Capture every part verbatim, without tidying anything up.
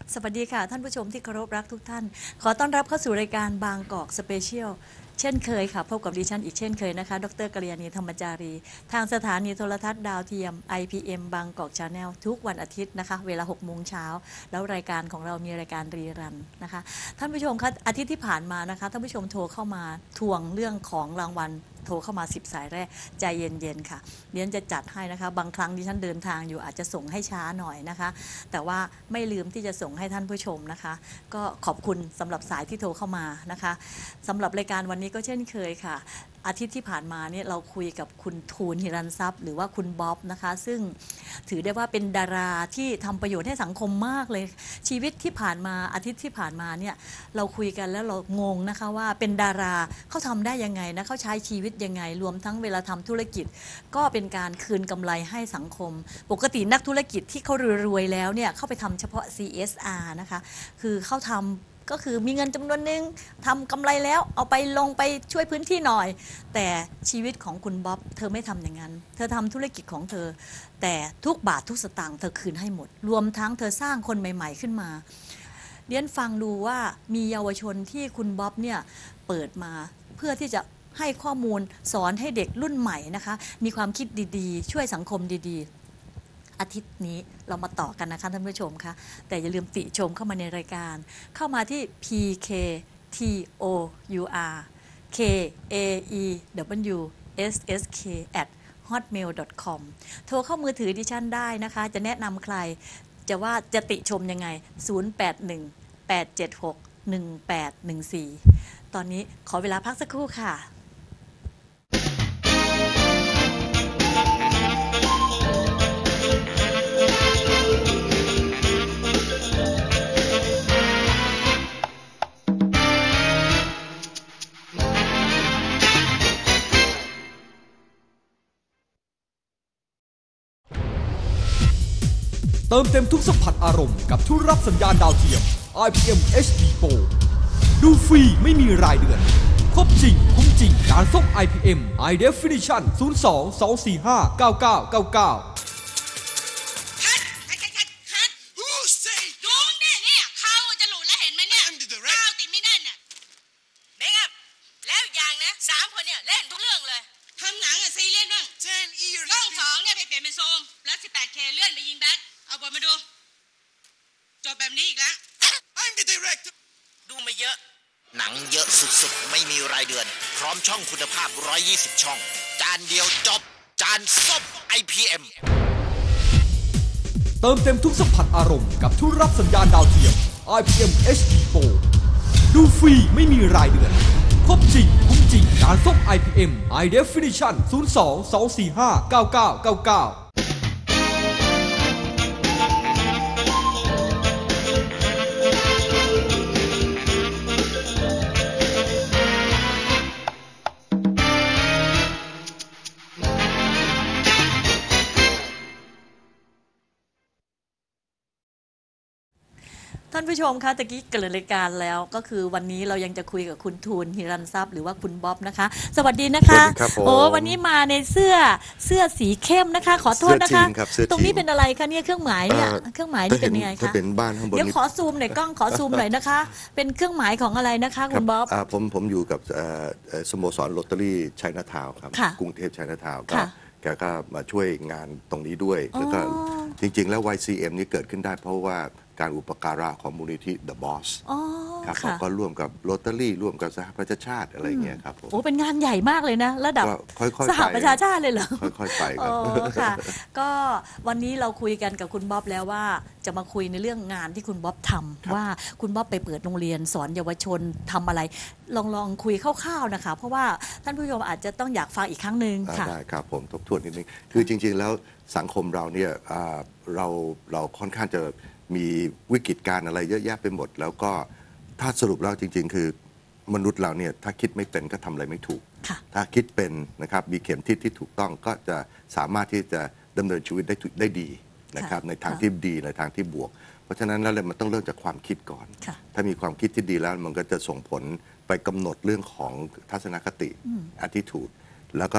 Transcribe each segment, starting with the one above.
สวัสดีค่ะท่านผู้ชมที่เคารพรักทุกท่านขอต้อนรับเข้าสู่รายการบางกอกสเปเชียลเช่นเคยค่ะพบกับดิฉันอีกเช่นเคยนะคะดร.กัลยาณีธรรมจารีทางสถานีโทรทัศน์ดาวเทียม ไอ พี เอ็ม บางกอกชาแนลทุกวันอาทิตย์นะคะเวลาหกโมงเช้าแล้วรายการของเรามีรายการรีรันนะคะท่านผู้ชมคะอาทิตย์ที่ผ่านมานะคะท่านผู้ชมโทรเข้ามาทวงเรื่องของรางวัลโทรเข้ามาสิบสายแรกใจเย็นๆค่ะเดี๋ยวจะจัดให้นะคะบางครั้งดิฉันเดินทางอยู่อาจจะส่งให้ช้าหน่อยนะคะแต่ว่าไม่ลืมที่จะส่งให้ท่านผู้ชมนะคะก็ขอบคุณสำหรับสายที่โทรเข้ามานะคะสำหรับรายการวันนี้ก็เช่นเคยค่ะอาทิตย์ที่ผ่านมาเนี่ยเราคุยกับคุณทูลหิรัญทรัพย์หรือว่าคุณบ๊อบนะคะซึ่งถือได้ว่าเป็นดาราที่ทำประโยชน์ให้สังคมมากเลยชีวิตที่ผ่านมาอาทิตย์ที่ผ่านมาเนี่ยเราคุยกันแล้วเรางงนะคะว่าเป็นดาราเขาทำได้ยังไงนะเขาใช้ชีวิตยังไงรวมทั้งเวลาทำธุรกิจก็เป็นการคืนกำไรให้สังคมปกตินักธุรกิจที่เขารวยๆแล้วเนี่ยเข้าไปทำเฉพาะ ซี เอส อาร์ นะคะคือเขาทำก็คือมีเงินจำนวนหนึ่งทำกำไรแล้วเอาไปลงไปช่วยพื้นที่หน่อยแต่ชีวิตของคุณบ๊อบเธอไม่ทำอย่างนั้นเธอทำธุรกิจของเธอแต่ทุกบาททุกสตางค์เธอคืนให้หมดรวมทั้งเธอสร้างคนใหม่ๆขึ้นมาเรียนฟังดูว่ามีเยาวชนที่คุณบ๊อบเนี่ยเปิดมาเพื่อที่จะให้ข้อมูลสอนให้เด็กรุ่นใหม่นะคะมีความคิดดีๆช่วยสังคมดีๆอาทิตย์นี้เรามาต่อกันนะคะท่านผู้ชมคะแต่อย่าลืมติชมเข้ามาในรายการเข้ามาที่ พี เค ที โอ ยู อาร์ เค เอ อี ดับเบิลยู เอส เอส เค แอท ฮอตเมล ดอท คอม โทรเข้ามือถือดิฉันได้นะคะจะแนะนำใครจะว่าจะติชมยังไงศูนย์ แปด หนึ่ง แปด เจ็ด หก หนึ่ง แปด หนึ่ง สี่ตอนนี้ขอเวลาพักสักครู่ค่ะเติมเต็มทุกสัมผัสอารมณ์กับทุกรับสัญญาณดาวเทียม ไอ พี เอ็ม เอช ดี โฟร์ ดูฟรีไม่มีรายเดือนครบจริงคุ้มจริงการส่ง ไอ พี เอ็ม High Definition ศูนย์ สอง สอง สี่ ห้า เก้า เก้า เก้า เก้าคัดคัดคัดคัดคัด Who say ดูเนี่ยเนี่ยเขาจะหลุดแล้วเห็นไหมเนี่ย I'm the director ก้าวติดไม่แน่นน่ะเมคอัพแล้วอย่างนะสามคนเนี่ยเล่นทุกเรื่องเลยทำหนังอะซีเรียสบ้าง ten years ช่องสองเนี่ยไปเปลี่ยนเป็นโซมแล้ว สิบแปด เค เลื่อนไปยิงแบทเอาบทมาดูจบแบบนี้อีกแล้ว I'm the director ดูมาเยอะหนังเยอะสุดๆไม่มีรายเดือนพร้อมช่องคุณภาพหนึ่งร้อยยี่สิบช่องจานเดียวจบจานส้ม ไอ พี เอ็มเติมเต็มทุกสัมผัสอารมณ์กับทุกรับสัญญาณดาวเทียม ไอ พี เอ็ม เอช ดี โฟร์ ดูฟรีไม่มีรายเดือนครบจริงคุ้มจริงการส่ง ไอ พี เอ็ม High Definition ศูนย์ สอง สอง สี่ ห้า เก้า เก้า เก้า เก้าท่านผู้ชมคะตะกี้เกิดรายการแล้วก็คือวันนี้เรายังจะคุยกับคุณทูลหิรัญทรัพย์หรือว่าคุณบ๊อบนะคะสวัสดีนะคะโอ้วันนี้มาในเสื้อเสื้อสีเข้มนะคะขอโทษนะคะตรงนี้เป็นอะไรคะเนี่ยเครื่องหมายเนี่ยเครื่องหมายนี่เป็นยังไงคะถ้าเป็นบ้านข้างบนเดี๋ยวขอซูมหน่อยกล้องขอซูมหน่อยนะคะเป็นเครื่องหมายของอะไรนะคะคุณบ๊อบผมผมอยู่กับสโมสรโรตารี่ชัยนาทาวน์ครับกรุงเทพชัยนาทาวน์ก็แกก็มาช่วยงานตรงนี้ด้วยแล้วก็จริงๆแล้ว วาย ซี เอ็ม นี่เกิดขึ้นได้เพราะว่าการอุปการะของมูลนิธิ The Boss ครับเขาก็ร่วมกับโรตารี่ร่วมกับสหประชาชาติอะไรเงี้ยครับโอ้เป็นงานใหญ่มากเลยนะระดับสหประชาชาติเลยเหรอค่อยๆไปครับค่ะก็วันนี้เราคุยกันกับคุณบ๊อบแล้วว่าจะมาคุยในเรื่องงานที่คุณบ๊อบทำว่าคุณบ๊อบไปเปิดโรงเรียนสอนเยาวชนทำอะไรลองลองคุยคร่าวๆนะคะเพราะว่าท่านผู้ชมอาจจะต้องอยากฟังอีกครั้งหนึ่งค่ะได้ครับผมทบทวนนิดนึงคือจริงๆแล้วสังคมเราเนี่ยเราเราค่อนข้างจะมีวิกฤตการณ์อะไรเยอะแยะไปหมดแล้วก็ถ้าสรุปแล้วจริงๆคือมนุษย์เราเนี่ยถ้าคิดไม่เป็นก็ทำอะไรไม่ถูกถ้าคิดเป็นนะครับมีเข็มทิศที่ถูกต้องก็จะสามารถที่จะดำเนินชีวิตได้ได้ดีนะครับในทางที่ดีในทางที่บวกเพราะฉะนั้นแล้วมันต้องเริ่มจากความคิดก่อนถ้ามีความคิดที่ดีแล้วมันก็จะส่งผลไปกำหนดเรื่องของทัศนคติ attitude แล้วก็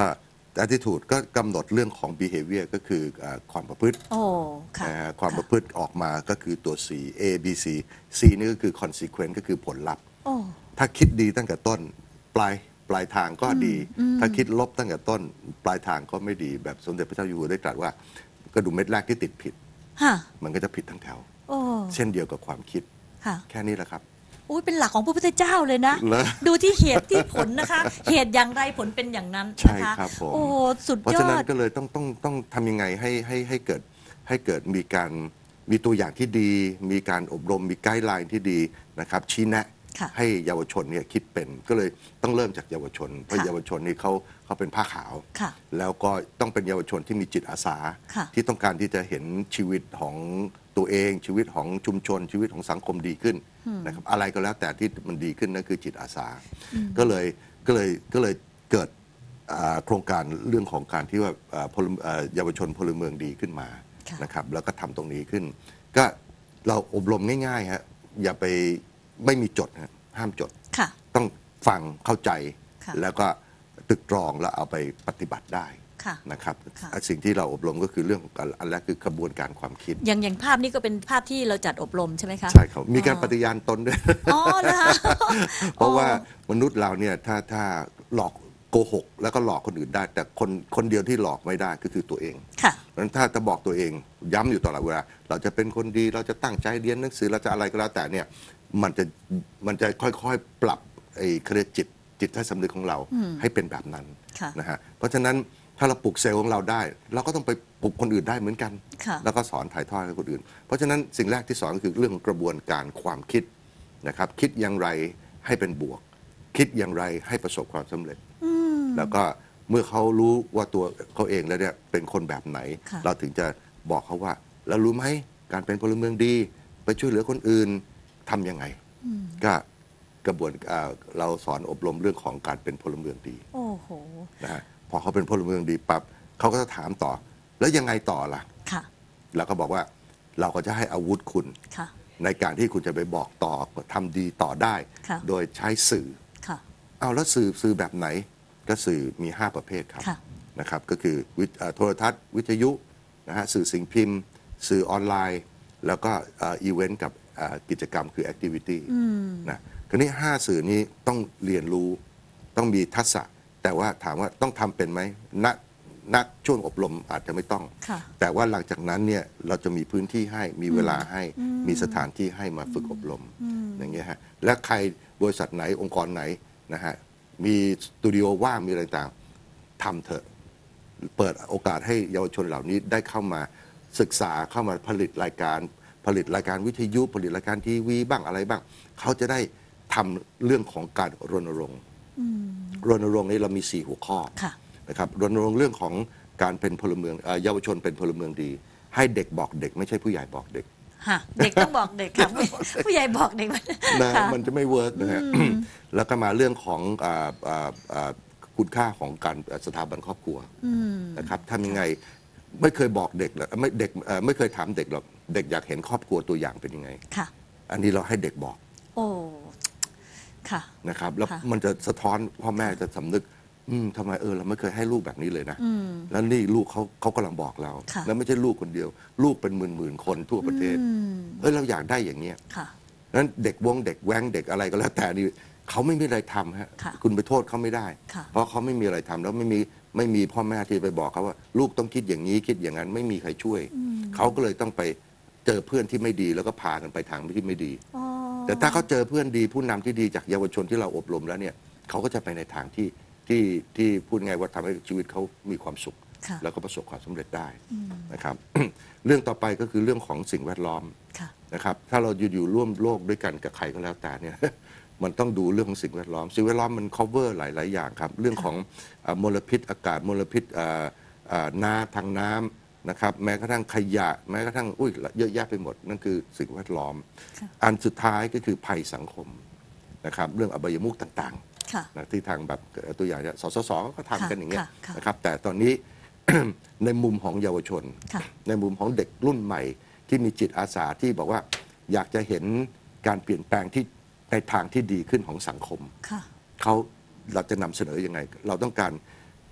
attitude ก็กำหนดเรื่องของ behavior ก็คืออ่าความประพฤติโอ้ค่ะนะฮะความประพฤติออกมาก็คือตัว C A B C C นี่ก็คือ consequence ก็คือผลลัพธ์โอ้ถ้าคิดดีตั้งแต่ต้นปลายปลายทางก็ดี ถ้าคิดลบตั้งแต่ต้นปลายทางก็ไม่ดีแบบสมเด็จพระเจ้าอยู่หัวได้ตรัสว่ากระดุมเม็ดแรกที่ติดผิดฮะมันก็จะผิดทั้งแถวโอ้เช่นเดียวกับความคิดค่ะแค่นี้แหละครับอุ้ยเป็นหลักของพระพุทธเจ้าเลยนะเหรอดูที่เหตุที่ผลนะคะ เหตุอย่างไรผลเป็นอย่างนั้นใช่นะคะครับผมโอ้สุดเพราะยฉะอนั้นดก็เลยต้องต้องต้องทำยังไงให้ให้ให้เกิดให้เกิดมีการมีตัวอย่างที่ดี มีการอบรมมีไกด์ไลน์ที่ดีนะครับชี้แนะค่ะให้เยาวชนเนี่ยคิดเป็นก็เลยต้องเริ่มจากเยาวชน เพราะค่ะเยาวชนนี่เขาเขาเป็นผ้าขาวค่ะแล้วก็ต้องเป็นเยาวชนที่มีจิตอาสาค่ะที่ต้องการที่จะเห็นชีวิตของตัวเองชีวิตของชุมชน ชีวิตของสังคมดีขึ้นนะครับอะไรก็แล้วแต่ที่มันดีขึ้นนั่นคือจิตอาสา ก็เลยก็เลยก็เลยเกิดอ่าโครงการเรื่องของการที่ว่าอ่าพลเอ่อเยาวชนพลเมืองดีขึ้นมาค่ะนะครับแล้วก็ทำตรงนี้ขึ้น ก็เราอบรมง่ายๆฮะอย่าไปไม่มีจดฮะห้ามจดค่ะต้องฟังเข้าใจค่ะแล้วก็ตรึกตรองแล้วเอาไปปฏิบัติได้ค่ะนะครับค่ะสิ่งที่เราอบรมก็คือเรื่องของการอันแรกคือกระบวนการความคิดอย่างอย่างภาพนี้ก็เป็นภาพที่เราจัดอบรมใช่ไหมคะใช่ครับมีการอ๋อปฏิญาณตนด้วยอ๋อเหรอคะเพราะว่ามนุษย์เราเนี่ยถ้าถ้าหลอกโกหกแล้วก็หลอกคนอื่นได้ แต่คนคนเดียวที่หลอกไม่ได้ก็คือตัวเองค่ะเพราะฉะนั้นถ้าจะบอกตัวเองย้ำอยู่ตลอดเวลาเราจะเป็นคนดีเราจะตั้งใจเรียนหนังสือเราจะอะไรก็แล้วแต่เนี่ยมันจะมันจะค่อยๆปรับไอ้เครียดจิตจิตใต้สำนึกของเราให้เป็นแบบนั้นค่ะนะฮะเพราะฉะนั้นถ้าเราปลุกเซลล์ของเราได้ เราก็ต้องไปปลุกคนอื่นได้เหมือนกันค่ะแล้วก็สอนถ่ายทอดให้คนอื่น เพราะฉะนั้นสิ่งแรกที่สอนก็คือเรื่องของกระบวนการความคิดนะครับคิดอย่างไรให้เป็นบวก คิดอย่างไรให้ประสบความสำเร็จ แล้วก็เมื่อเขารู้ว่าตัวเขาเองแล้วเนี่ยเป็นคนแบบไหนค่ะเราถึงจะบอกเขาว่าแล้วรู้ไหมการเป็นพลเมืองดีไปช่วยเหลือคนอื่นทำยังไงก็กระบวนเอ่อเราสอนอบรมเรื่องของการเป็นพลเมืองดีโอ้โหนะฮะพอเขาเป็นพลเมืองดีปั๊บเขาก็จะถามต่อ แล้วยังไงต่อล่ะค่ะแล้วก็บอกว่าเราก็จะให้อาวุธคุณค่ะในการที่คุณจะไปบอกต่อทำดีต่อได้ค่ะโดยใช้สื่อค่ะเอาแล้วสื่อสื่อแบบไหนก็สื่อมี ห้า ประเภทครับค่ะนะครับก็คือวิทเอ่อโทรทัศน์วิทยุนะฮะสื่อสิ่งพิมพ์ สื่อออนไลน์ แล้วก็อีเวนต์กับเอ่อกิจกรรมคือแอคทิวิตี้นะคราวนี้ห้าสื่อนี้ต้องเรียนรู้ต้องมีทักษะแต่ว่าถามว่าต้องทำเป็นไหมณณช่วงอบรมอาจจะไม่ต้องค่ะแต่ว่าหลังจากนั้นเนี่ยเราจะมีพื้นที่ให้มีเวลาให้มีสถานที่ให้มาฝึกอบรมอย่างเงี้ยฮะและใครบริษัทไหนองค์กรไหนนะฮะมีสตูดิโอว่างมีอะไรต่างทำเถอะเปิดโอกาสให้เยาวชนเหล่านี้ได้เข้ามาศึกษาเข้ามาผลิตรายการ ผลิตรายการวิทยุผลิตรายการทีวีบ้างอะไรบ้างเขาจะได้ทำเรื่องของการรณรงค์รณรงค์นี้เรามีสี่หัวข้อค่ะนะครับรณรงค์เรื่องของการเป็นพลเมืองเอ่อเยาวชนเป็นพลเมืองดี ให้เด็กบอกเด็กไม่ใช่ผู้ใหญ่บอกเด็กฮะ เด็กต้องบอกเด็กค่ะ ผู้ผู้ใหญ่บอกเด็กมันนะค่ะมันจะไม่เวิร์กนะฮะ แล้วก็มาเรื่องของอ่าอ่าอ่าคุณค่าของการสถาบันครอบครัวนะครับทำยังไงไม่เคยบอกเด็กหรอกไม่เด็กเอ่อไม่เคยถามเด็กหรอกเด็กอยากเห็นครอบครัวตัวอย่างเป็นยังไงค่ะอันนี้เราให้เด็กบอกโอ้ ค่ะนะครับแล้วค่ะมันจะสะท้อนพ่อแม่จะสำนึกอืมทำไมเออเราไม่เคยให้ลูกแบบนี้เลยนะแล้วนี่ลูกเขาเขากำลังบอกเราค่ะแล้วไม่ใช่ลูกคนเดียว ลูกเป็นหมื่นหมื่นๆคนทั่วประเทศเออเราอยากได้อย่างเนี้ยค่ะนั้นเด็กวงเด็กแว้งเด็กอะไรก็แล้วแต่นี่เขาไม่มีอะไรทำฮะค่ะคุณไปโทษเขาไม่ได้ค่ะเพราะเขาไม่มีอะไรทำแล้วไม่มีไม่มีพ่อแม่ที่ไปบอกเขาว่า ลูกต้องคิดอย่างนี้คิดอย่างนั้นไม่มีใครช่วยเขาก็เลยต้องไปเจอเพื่อนที่ไม่ดีแล้วก็พากันไปทางที่ไม่ดีอ๋อแต่ถ้าเขาเจอเพื่อนดีผู้นำที่ดีจากเยาวชนที่เราอบรมแล้วเนี่ยเขาก็จะไปในทางที่ที่ที่พูดง่ายว่าทำให้ชีวิตเขามีความสุขค่ะแล้วก็ประสบความสำเร็จได้นะครับ เรื่องต่อไปก็คือเรื่องของสิ่งแวดล้อมค่ะนะครับถ้าเราอยู่อยู่ร่วมโลกด้วยกันกับใครก็แล้วแต่เนี่ย มันต้องดูเรื่องของสิ่งแวดล้อม สิ่งแวดล้อมมัน cover หลาย ๆ อย่างครับ เรื่องของเอ่อมลพิษอากาศมลพิษเอ่อเอ่อน้ำทางน้ำนะครับแม้กระทั่งขยะ แม้กระทั่งอุ้ยเยอะแยะไปหมด นั่นคือสิ่งแวดล้อมค่ะอันสุดท้ายก็คือภัยสังคมนะครับเรื่องอบายมุขต่างค่ะๆนะที่ทางแบบตัวอย่างเนี่ยสสสก็ทำกันอย่างเงี้ยค่ะค่ะนะครับแต่ตอนนี้ ในมุมของเยาวชนค่ะในมุมของเด็กรุ่นใหม่ที่มีจิตอาสาที่บอกว่าอยากจะเห็นการเปลี่ยนแปลงที่ในทางที่ดีขึ้นของสังคมค่ะเขาเราจะนำเสนอยังไง เราต้องการ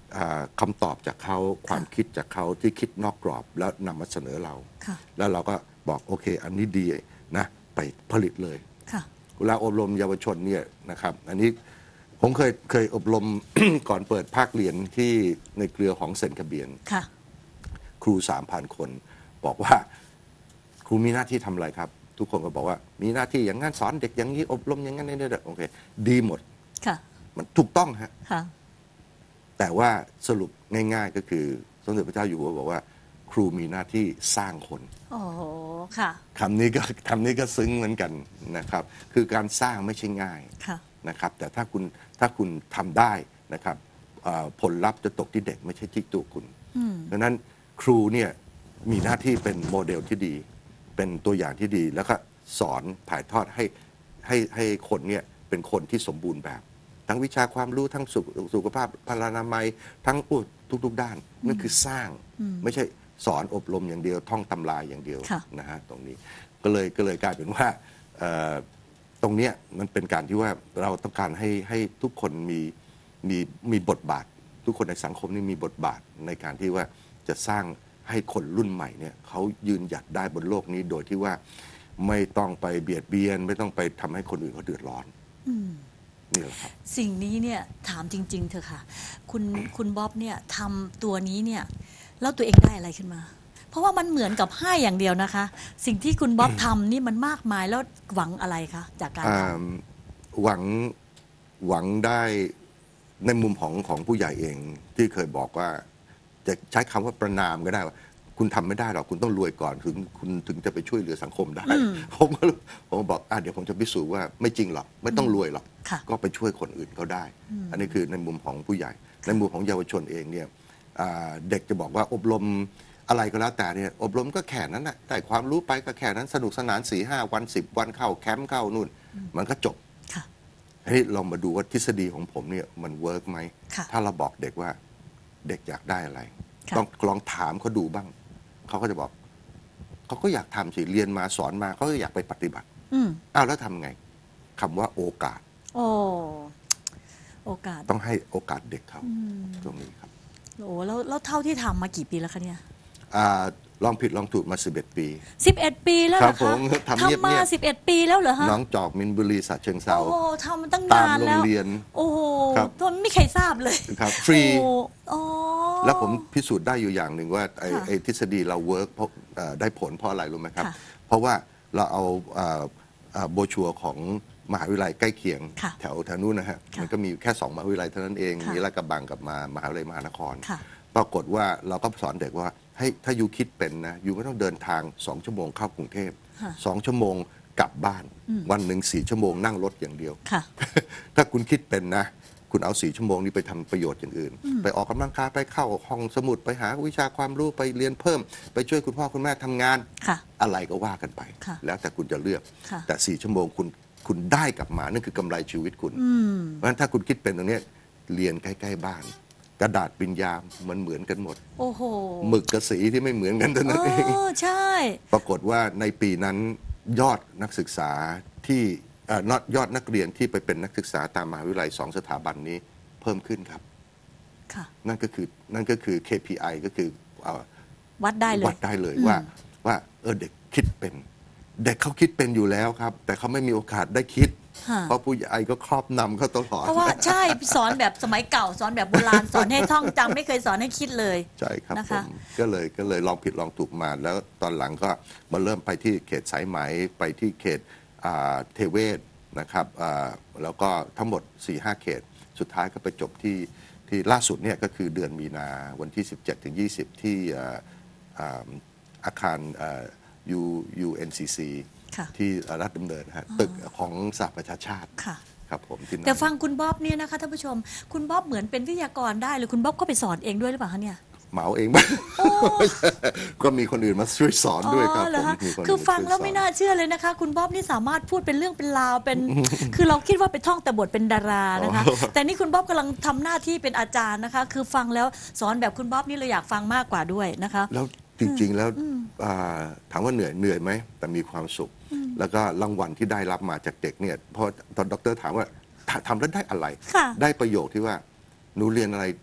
อ่าคำตอบจากเขาความคิดจากเขาที่คิดนอกกรอบแล้วนำมาเสนอเราค่ะแล้วเราก็บอกโอเค อันนี้ดีนะไปผลิตเลยค่ะเวลาอบรมเยาวชนเนี่ยนะครับอันนี้ผมเคยเคยอบรม ก่อนเปิดภาคเรียนที่ในเครือของเซนคาเบียนค่ะครูสามพันคน บอกว่าครูมีหน้าที่ทำอะไรครับ ทุกคนก็บอกว่ามีหน้าที่อย่างนั้นสอนเด็กอย่างนี้อบรมอย่างนั้นนี่โอเคดีหมดค่ะมันถูกต้องฮะค่ะแต่ว่าสรุปง่ายๆก็คือสมเด็จพระเจ้าอยู่หัวบอกว่า ครูมีหน้าที่สร้างคนโอ้โห ค่ะคำนี้ก็คำนี้ก็ซึ้งเหมือนกันนะครับ คือการสร้างไม่ใช่ง่ายค่ะนะครับ แต่ถ้าคุณถ้าคุณทำได้นะครับเอ่อผลลัพธ์จะตกที่เด็กไม่ใช่ที่ตัวคุณอืมดังนั้นครูเนี่ยมีหน้าที่เป็นโมเดลที่ดี เป็นตัวอย่างที่ดี แล้วก็สอนถ่ายทอดให้ให้ให้คนเนี่ยเป็นคนที่สมบูรณ์แบบ ทั้งวิชาความรู้ทั้งสุขสุขภาพพลานามัยทั้งทุกๆด้านนั่นคือสร้างไม่ใช่สอนอบรมอย่างเดียวท่องตำราอย่างเดียวค่ะนะฮะตรงนี้ก็เลยก็เลยกลายเป็นว่าเอ่อตรงเนี้ยมันเป็นการที่ว่าเราต้องการให้ให้ทุกคนมีมีมีบทบาท ทุกคนในสังคมนี่มีบทบาทในการที่ว่าจะสร้างให้คนรุ่นใหม่เนี่ยเขายืนหยัดได้บนโลกนี้โดยที่ว่าไม่ต้องไปเบียดเบียน ไม่ต้องไปทำให้คนอื่นเขาเดือดร้อนอืมนี่แหละครับสิ่งนี้เนี่ยถามจริง ๆเถอะค่ะ คุณคุณบ๊อบเนี่ยทำตัวนี้เนี่ยแล้วตัวเองได้อะไรขึ้นมา เพราะว่ามันเหมือนกับให้อย่างเดียวนะคะ สิ่งที่คุณบ๊อบทำนี่มันมากมายแล้วหวังอะไรคะจากการทอ่าหวังหวังได้ในมุมของของผู้ใหญ่เองที่เคยบอกว่าจะใช้คำว่าประนามก็ได้ว่า คุณทำไม่ได้หรอกคุณต้องรวยก่อนถึงคุณถึงจะไปช่วยเหลือสังคมได้ ผมก็ผมบอกอ่ะเดี๋ยวผมจะพิสูจน์ว่าไม่จริงหรอกไม่ต้องรวยหรอกำค่ะก็ไปช่วยคนอื่นเขาได้ อันนี้คือในมุมของผู้ใหญ่ ในมุมของเยาวชนเองเนี่ยอ่าเด็กจะบอกว่าอบรมอะไรก็แล้วแต่เนี่ยอบรมก็แค่นั้นแหละได้ความรู้ไปก็แค่นั้นสนุกสนานสี่ห้าวันสิบวันเข้าแคมป์เข้านู่น มันก็จบค่ะเฮ้ยลองมาดูว่าทฤษฎีของผมเนี่ยมันเวิร์กไหมค่ะถ้าเราบอกเด็กว่าเด็กอยากได้อะไรค่ะต้องลองถามเขาดูบ้าง เขาก็จะบอกเขาก็อยากทำสิเรียนมาสอนมาเขาก็อยากไปปฏิบัติอืมอ้าวแล้วทำไงคำว่าโอกาสโอ้โอกาสต้องให้โอกาสเด็กเขาอืมตรงนี้ครับโอ้แล้วแล้วเท่าที่ทำมากี่ปีแล้วคะเนี่ยอ่าลองผิดลองถูกมาสิบเอ็ดปีสิบเอ็ดปีแล้วเหรอครับผคะมทำเงียบๆมาสิบเอ็ดปีแล้วเหรอฮะน้องจอกมินบุรีสัตว์เชิงเซาโอ้โหทำมาตั้งตามนานโรแล้งวเรียนโอ้โหครับตอนไม่มีใครทราบเลยครับฟรีโอ้อ๋อแล้วผมพิสูจน์ได้อยู่อย่างหนึ่งว่าไอ้ค่ะไอ้ทฤษฎีเราเวิร์กเพราะเอ่อได้ผลเพราะอะไรรู้ไหมครับค่ะเพราะว่าเราเอาเอ่อเอ่อโบรชัวร์ของมหาวิทยาลัยใกล้เคียงค่ะแถวแถวนู้นนะฮะค่ะมันก็มีแค่สองมหาวิทยาลัยเท่านั้นเองค่ะมีลาดกระบังกับมามหาวิทยาลัยมหานครค่ะปรากฏว่าเราก็สอนเด็กว่าให้ถ้ายูคิดเป็นนะยูไม่ต้องเดินทางสองชั่วโมงเข้ากรุงเทพค่ะสองชั่วโมงกลับบ้านอืมวันหนึ่งสี่ชั่วโมงนั่งรถอย่างเดียวค่ะถ้าคุณคิดเป็นนะ คุณเอาสี่ชั่วโมงนี้ไปทำประโยชน์อย่างอื่น ไปออกกำลังกายไปเข้าห้องสมุดไปหาวิชาความรู้ไปเรียนเพิ่ม ไปช่วยคุณพ่อคุณแม่ทำงานค่ะอะไรก็ว่ากันไปค่ะแล้วแต่คุณจะเลือกค่ะแต่สี่ชั่วโมงคุณคุณได้กลับมานั่นคือกำไรชีวิตคุณอืมเพราะฉะนั้นถ้าคุณคิดเป็นตรงเนี้ยเรียนใกล้ๆบ้าน กระดาษปริญญามันเหมือนกันหมดโอ้โหหมึกกับสีที่ไม่เหมือนกันเท่านั้นเองเออใช่ปรากฏว่าในปีนั้นยอดนักศึกษาที่เอ่อยอดนักเรียนที่ไปเป็นนักศึกษาตามมหาวิทยาลัยสองสถาบันนี้เพิ่มขึ้นครับค่ะนั่นก็คือนั่นก็คือ เค พี ไอ ก็คือเอ่อวัดได้เลยวัดได้เลยอืมว่าว่าเออเด็กคิดเป็น เด็กเขาคิดเป็นอยู่แล้วครับ แต่เขาไม่มีโอกาสได้คิดค่ะเพราะผู้ใหญ่ก็ครอบนำเขาตลอดเพราะว่าใช่สอนแบบสมัยเก่าสอนแบบโบราณสอนให้ท่องจำไม่เคยสอนให้คิดเลยใช่ครับนะผคะมก็เลยก็เลยลองผิดลองถูกมาแล้วตอนหลังก็มาเริ่มไปที่เขตสายไหมไปที่เขตอ่าเทเวศนะครับอ่าแล้วก็ทั้งหมด สี่ห้า เขต สุดท้ายก็ไปจบที่ที่ล่าสุดเนี่ยก็คือเดือนมีนาวันที่ สิบเจ็ดถึงยี่สิบ ที่อ่าอ่าอาคารอ่า U ยู เอ็น ซี ซีค่ะที่รัฐดำเนินนะฮะตึกของสหประชาชาติค่ะครับผมที่นั่นแต่ฟังคุณบ๊อบเนี่ยนะคะท่านผู้ชม คุณบ๊อบเหมือนเป็นวิทยากรได้เลยคุณบ๊อบก็ไปสอนเองด้วยหรือเปล่าคะเนี่ยเหมาเองบ้าง ก็มีคนอื่นมาช่วยสอนด้วยครับอ๋อเหรผอมคะมีคนคืออื่นฟังช่ยแล้วสอนไม่น่าเชื่อเลยนะคะ คุณบ๊อบนี่สามารถพูดเป็นเรื่องเป็นราวเป็น คือเราคิดว่าไปท่องแต่บทเป็นดารานะคะ แต่นี่คุณบ๊อบกำลังทำหน้าที่เป็นอาจารย์นะคะ คือฟังแล้วสอนแบบคุณบ๊อบนี่เราอยากฟังมากกว่าด้วยนะคะแล้วจริง ๆ แล้วอ่าถามว่าเหนื่อยเหนื่อยไหมแต่มีความสุข แล้วก็รางวัลที่ได้รับมาจากเด็กเนี่ยพอตอนด็อกเตอร์ถามว่าทำแล้วได้อะไรค่ะได้ประโยคที่ว่าหนูเรียนอะไร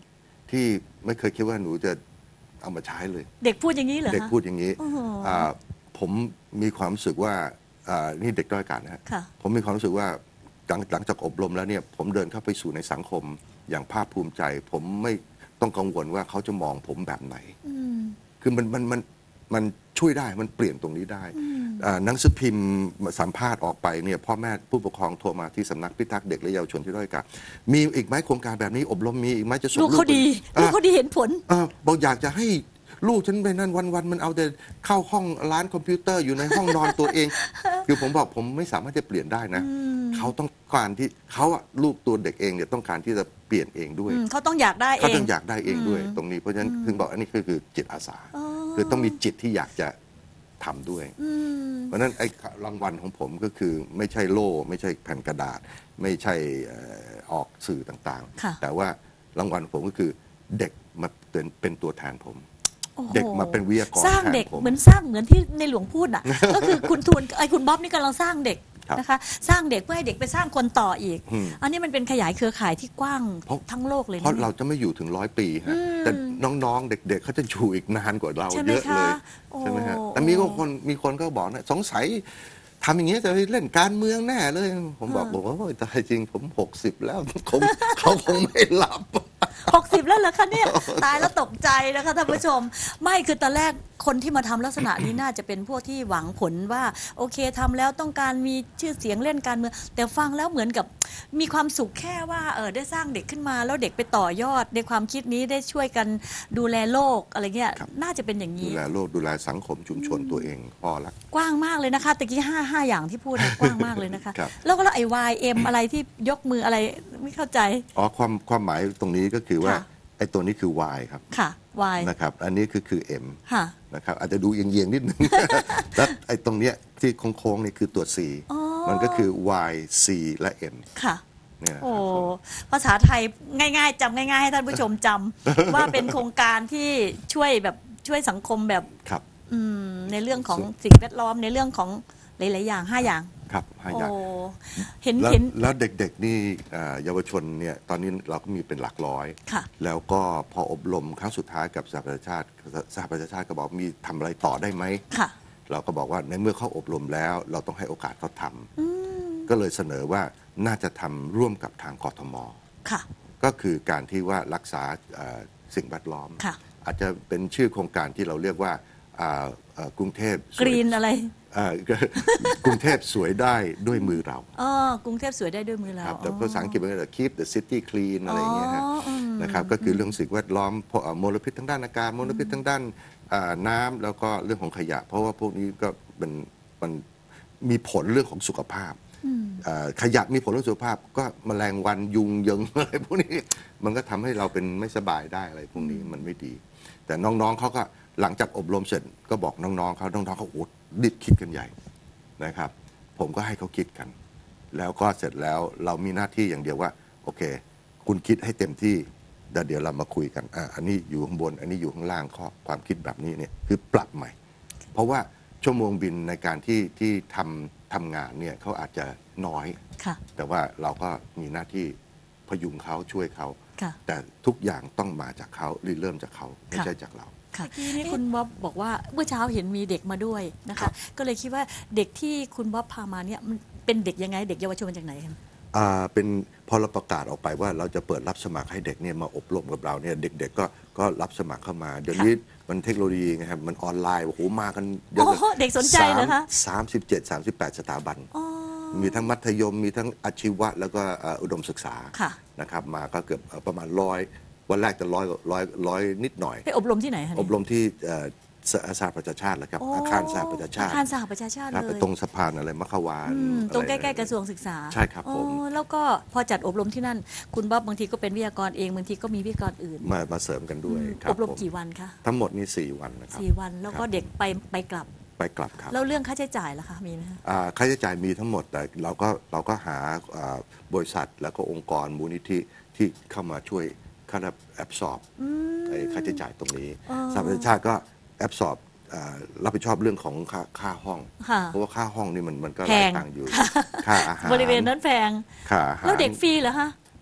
ที่ไม่เคยคิดว่าหนูจะเอามาใช้เลยเด็กพูดอย่างนี้เหรอคะเด็กพูดอย่างนี้โอ้โหอ่าผมมีความรู้สึกว่าอ่านี่เด็กด้อยโอกาสนะฮะค่ะผมมีความรู้สึกว่าหลังหลังจากอบรมแล้วเนี่ยผมเดินเข้าไปสู่ในสังคมอย่างภาคภูมิใจ ผมไม่ต้องกังวลว่าเขาจะมองผมแบบไหนอืมคือมันมันมันมันช่วยได้มันเปลี่ยนตรงนี้ได้อ่าหนังสือพิมพ์สัมภาษณ์ออกไปเนี่ยพ่อแม่ผู้ปกครองโทรมาที่สำนักพิทักษ์เด็กและเยาวชนที่ด้อยโอกาสมีอีกไหมโครงการแบบนี้อบรมมีอีกไหมจะส่งลูกเขาดีไปลูกเขาดีเห็นผลอ่าบอกอยากจะให้ลูกฉันไปนั่นวันๆมันเอาแต่เข้าห้องร้านคอมพิวเตอร์อยู่ในห้องนอนตัวเอง คือผมบอกผมไม่สามารถจะเปลี่ยนได้นะเขาต้องการที่เขาอะลูกตัวเด็กเองเนี่ยต้องการที่จะเปลี่ยนเองด้วยอืมเขาต้องอยากได้เอเขางต้องอยากได้เองด้วย ตรงนี้เพราะฉะนั้นถึงบอกอันนี้คือคือจิตอาสา คือต้องมีจิตที่อยากจะทำด้วยอืมเพราะฉะนั้นไอ้รางวัลของผมก็คือไม่ใช่โล่ไม่ใช่แผ่นกระดาษ ไม่ใช่เอ่อออกสื่อต่างค่ะๆ แต่ว่ารางวัลของผมก็คือเด็กมาเป็นเป็นตัวแทนผมโอ้โหเด็กมาเป็นวิทยากรสร้างแทนเด็กผมเหมือนสร้างเหมือนที่ในหลวงพูดอ่ะ ก็คือคุณทูลไอ้คุณบ๊อบนี่กำลังสร้างเด็กครับนะคะ สร้างเด็กเพื่อให้เด็กไปสร้างคนต่ออีกอืมอันนี้มันเป็นขยายเครือข่ายที่กว้างเพราะทั้งโลกเลยเพราะนะเราจะไม่อยู่ถึงร้อยปีฮะแต่น้องๆ เด็กๆเขาจะอยู่อีกนานกว่าเราใช่ไหมเยอะเลยคะโอ้ใช่ไหมฮะแต่มีคนมีคนก็บอกนะสงสัยทำอย่างเงี้ยจะไปเล่นการเมืองแน่เลย ผมบอกบอกว่าโอ้ยตายจริงผมหกสิบแล้วคงเขาคงไม่หลับหกสิบแล้วเหรอคะเนี่ยตายแล้วตกใจนะคะท่านผู้ชม ไม่คือตอนแรกคนที่มาทำลักษณะนี้น่าจะเป็นพวกที่หวังผลว่าโอเคทำแล้วต้องการมีชื่อเสียงเล่นการเมืองแต่ฟังแล้วเหมือนกับมีความสุขแค่ว่าเออได้สร้างเด็กขึ้นมาแล้วเด็กไปต่อยอดในความคิดนี้ได้ช่วยกันดูแลโลกอะไรเงี้ยครับน่าจะเป็นอย่างดูนี้แลโลกดูแลสังคมชุมชนตัวเองพอละกว้างมากเลยนะคะตะกี้ห้าห้าอย่างที่พูดเนี่ยกว้างมากเลยนะคะครับแล้วก็แล้วไอ้ วาย เอ็ม อะไรที่ยกมืออะไรไม่เข้าใจอ๋อความความหมายตรงนี้ก็คือว่าค่ะไอ้ตัวนี้คือ Y ครับค่ะ Y นะครับอันนี้คือคือ M ค่ะนะครับอาจจะดูเอียงๆนิดนึง แล้วไอ้ตรงเนี้ยที่โค้งๆนี่คือตัว C อ๋อมันก็คือ Y C และ M ค่ะเนี่ยนะคโอ้รับผมภาษาไทยง่ายๆจำง่ายๆให้ท่านผู้ชมจำ ว่าเป็นโครงการที่ช่วยแบบช่วยสังคมแบบครับอืมในเรื่องของสิ่งแวดล้อมในเรื่องของหลายๆอย่างห้าอย่างครับห้าโอ้อย่างเห็นแล้วเห็นแล้วเด็กๆนี่อ่าเยาวชนเนี่ยตอนนี้เราก็มีเป็นหลักร้อยค่ะแล้วก็พออบรมครั้งสุดท้ายกับสหประชาชาติสหประชาชาติก็บอกมีทำอะไรต่อได้ไหมค่ะเราก็บอกว่าในเมื่อเขาอบรมแล้ว เราต้องให้โอกาสเขาทำก็เลยเสนอว่าน่าจะทำร่วมกับทางกทมค่ะก็คือการที่ว่ารักษาเอ่อสิ่งแวดล้อมค่ะอาจจะเป็นชื่อโครงการที่เราเรียกว่าอ่าเอ่อกรุงเทพสกวยรีนอะไรเอ่อ กรุงเทพสวยได้ด้วยมือเราอ๋อกรุงเทพสวยได้ด้วยมือเราครับแต่ภาษาอังกฤษมันก็จะ keep the city clean อะไรอย่างเงี้ยฮะอ๋ออืมนะครับก็คือเรื่องสิ่งแวดล้อมพวกเอ่อมลพิษทางด้านอากาศมลพิษทางด้านอ่าน้ำแล้วก็เรื่องของขยะ เพราะว่าพวกนี้ก็เป็นมันมีผลเรื่องของสุขภาพอ่าขยะมีผลเรื่องสุขภาพ ก็แมลงวันยุงยง อะไรพวกนี้มันก็ทำให้เราเป็นไม่สบายได้อะไรพวกนี้มันไม่ดี แต่น้องๆเขาก็หลังจากอบรมเสร็จก็บอกน้องๆเขาน้องๆเขาโอ้ดิดคิดกันใหญ่นะครับ ผมก็ให้เขาคิดกัน แล้วก็เสร็จแล้วเรามีหน้าที่อย่างเดียวว่า โอเค คุณคิดให้เต็มที่แล้วเดี๋ยวเรามาคุยกันอ่ะอันนี้อยู่ข้างบน อันนี้อยู่ข้างล่างข้อความคิดแบบนี้เนี่ยคือปรับใหม่ เพราะว่าชั่วโมงบินในการที่ที่ทำทำงานเนี่ยเขาอาจจะน้อยค่ะแต่ว่าเราก็มีหน้าที่พยุงเขาช่วยเขาค่ะแต่ทุกอย่างต้องมาจากเขาเริ่มจากเขาไม่ค่ะใช่จากเราค่ะที่นี่คุณบ๊อบบอกว่าเมื่อเช้าเห็นมีเด็กมาด้วยนะคะ ก็เลยคิดว่าเด็กที่คุณบ๊อบพามาเนี่ยมันเป็นเด็กยังไงเด็กเยาวชนมาจากไหนคะอ่าเป็นพอเราประกาศออกไปว่าเราจะเปิดรับสมัครให้เด็กเนี่ยมาอบรมกับเราเนี่ยเด็กๆก็ก็รับสมัครเข้ามา เดี๋ยวนี้มันเทคโนโลยีไงครับมันออนไลน์โอ้โหมากันเยอะโอ้โหเด็กสนใจเหรอคะสามสิบเจ็ดสามสิบแปดสถาบันอ๋อมีทั้งมัธยมมีทั้งอาชีวะแล้วก็เอ่ออุดมศึกษาค่ะนะครับมาก็เกือบเอ่อประมาณร้อยวันแรกจะร้อยร้อยร้อยนิดหน่อยไปอบรมที่ไหนคะอบรมที่เอ่อสสหประชาชาติแหละครับโอาคารสหประชาชาติอาคารสหประชาชาติครับเลไปยตรงสะพานอะไรมัขวานอืมอไตรงใกล้ๆกระทรวงศึกษาใช่ครับผมอ๋อแล้วก็พอจัดอบรมที่นั่น คุณบ๊อบบางทีก็เป็นวิทยากรเองบางทีก็มีวิทยากรอื่นมามาเสริมกันด้วยครัอบรมผกี่วันคะทั้งหมดนี่สี่วันนะครับสี่วันแล้วก็ครับเด็กไปไปกลับไปกลับครับแล้วเรื่องค่าใช้จ่ายล่ะคะมีไหมคะอ่าค่าใช้จ่ายมีทั้งหมดแต่เราก็เราก็หาอ่าบริษัทแล้วก็องค์กรมูลนิธิที่เข้ามาช่วยค่าแอบสอบไอ้ค่าใช้จ่ายตรงนี้อ๋อสหประชาชาติก็แอบสอบอ่ารับผิดชอบเรื่องของค่าค่าห้องค่ะเพราะว่าค่าห้องนี่มันมันก็หแพลายงตังค์อยู่ค่าอาหารบริเวณนั้นแพงค่าอาหารแล้วเด็กฟรีเหรอคะ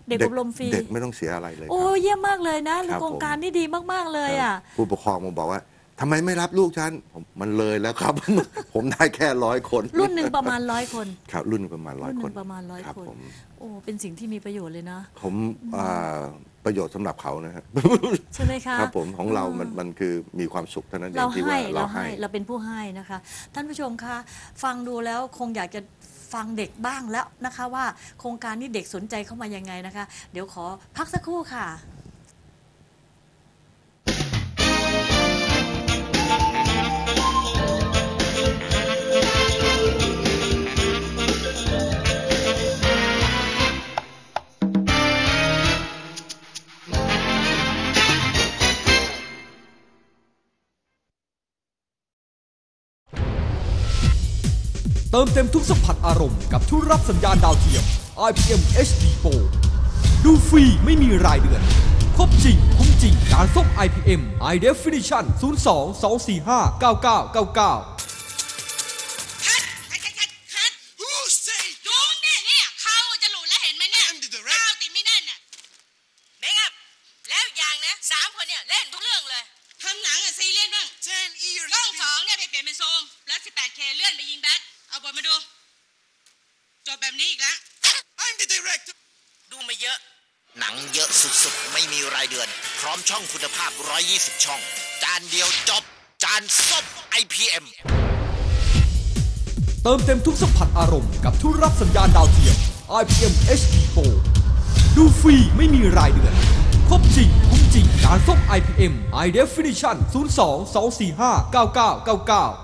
เด็กอบรมฟรีเด็กไม่ต้องเสียอะไรเลยคโอ้รับเยี่ยมมากเลยนะครับ โครงผมการนี่ดีมากๆเลยอ่ะผู้ปกครองมาบอกว่าทำไมไม่รับลูกฉันผมมันเลยแล้วครับ ผมได้แค่ร้อยคนรุ่นหนึ่งประมาณร้อยคนครับรุ่นหนึ่งประมาณร้อยรุ่นหคนึ่นงประมาณร้อยครับคนผมโอ้เป็นสิ่งที่มีประโยชน์เลยนะผมอ่าประโยชน์สำหรับเขานะฮะใช่ไหมคะครับผมของเราอืมมันมันคือมีความสุขเท่านั้นเอเรางที่ให้ว่าเราเราให้ให้เราเป็นผู้ให้นะคะ ท่านผู้ชมคะฟังดูแล้วคงอยากจะฟังเด็กบ้างแล้วนะคะว่าโครงการนี้เด็กสนใจเข้ามายังไงนะคะ เดี๋ยวขอพักสักครู่ค่ะเติมเต็มทุกสัมผัสอารมณ์กับทุกรับสัญญาณดาวเทียม ไอ พี เอ็ม เอช ดี Pro ดูฟรีไม่มีรายเดือน ครบจริงคุ้มจริงการส่ง ไอ พี เอ็ม High Definition ศูนย์ สอง สอง สี่ ห้า เก้า เก้า เก้า เก้าคัดคัดคัดคัดคัด Who say ดูมันเนี่ยเนี่ยเขาจะหลุดแล้วเห็นไหมเนี่ย I'm the director ก้าวติดไม่แน่นน่ะเมคอัพแล้วอย่างนะสามคนเนี่ยเล่นทุกเรื่องเลยทำหนังอะซีเรียสบ้าง ten years กล้องสองเนี่ยไปเปลี่ยนเป็นซูมแล้ว สิบแปดเค เลื่อนไปยิงแบทเอาบทมาดูจบแบบนี้อีกแล้ว I'm the director ดูมาเยอะหนังเยอะสุดๆ ไม่มีรายเดือน พร้อมช่องคุณภาพ หนึ่งร้อยยี่สิบ ช่อง จานเดียวจบ จานส้ม ไอ พี เอ็มเติมเต็มทุกสัมผัสอารมณ์กับทุกรับสัญญาณดาวเทียม ไอ พี เอ็ม เอช ดี Pro ดูฟรีไม่มีรายเดือน ครบจริงคุ้มจริงการส่ง ไอ พี เอ็ม High Definition ศูนย์ สอง สอง สี่ ห้า เก้า เก้า เก้า เก้า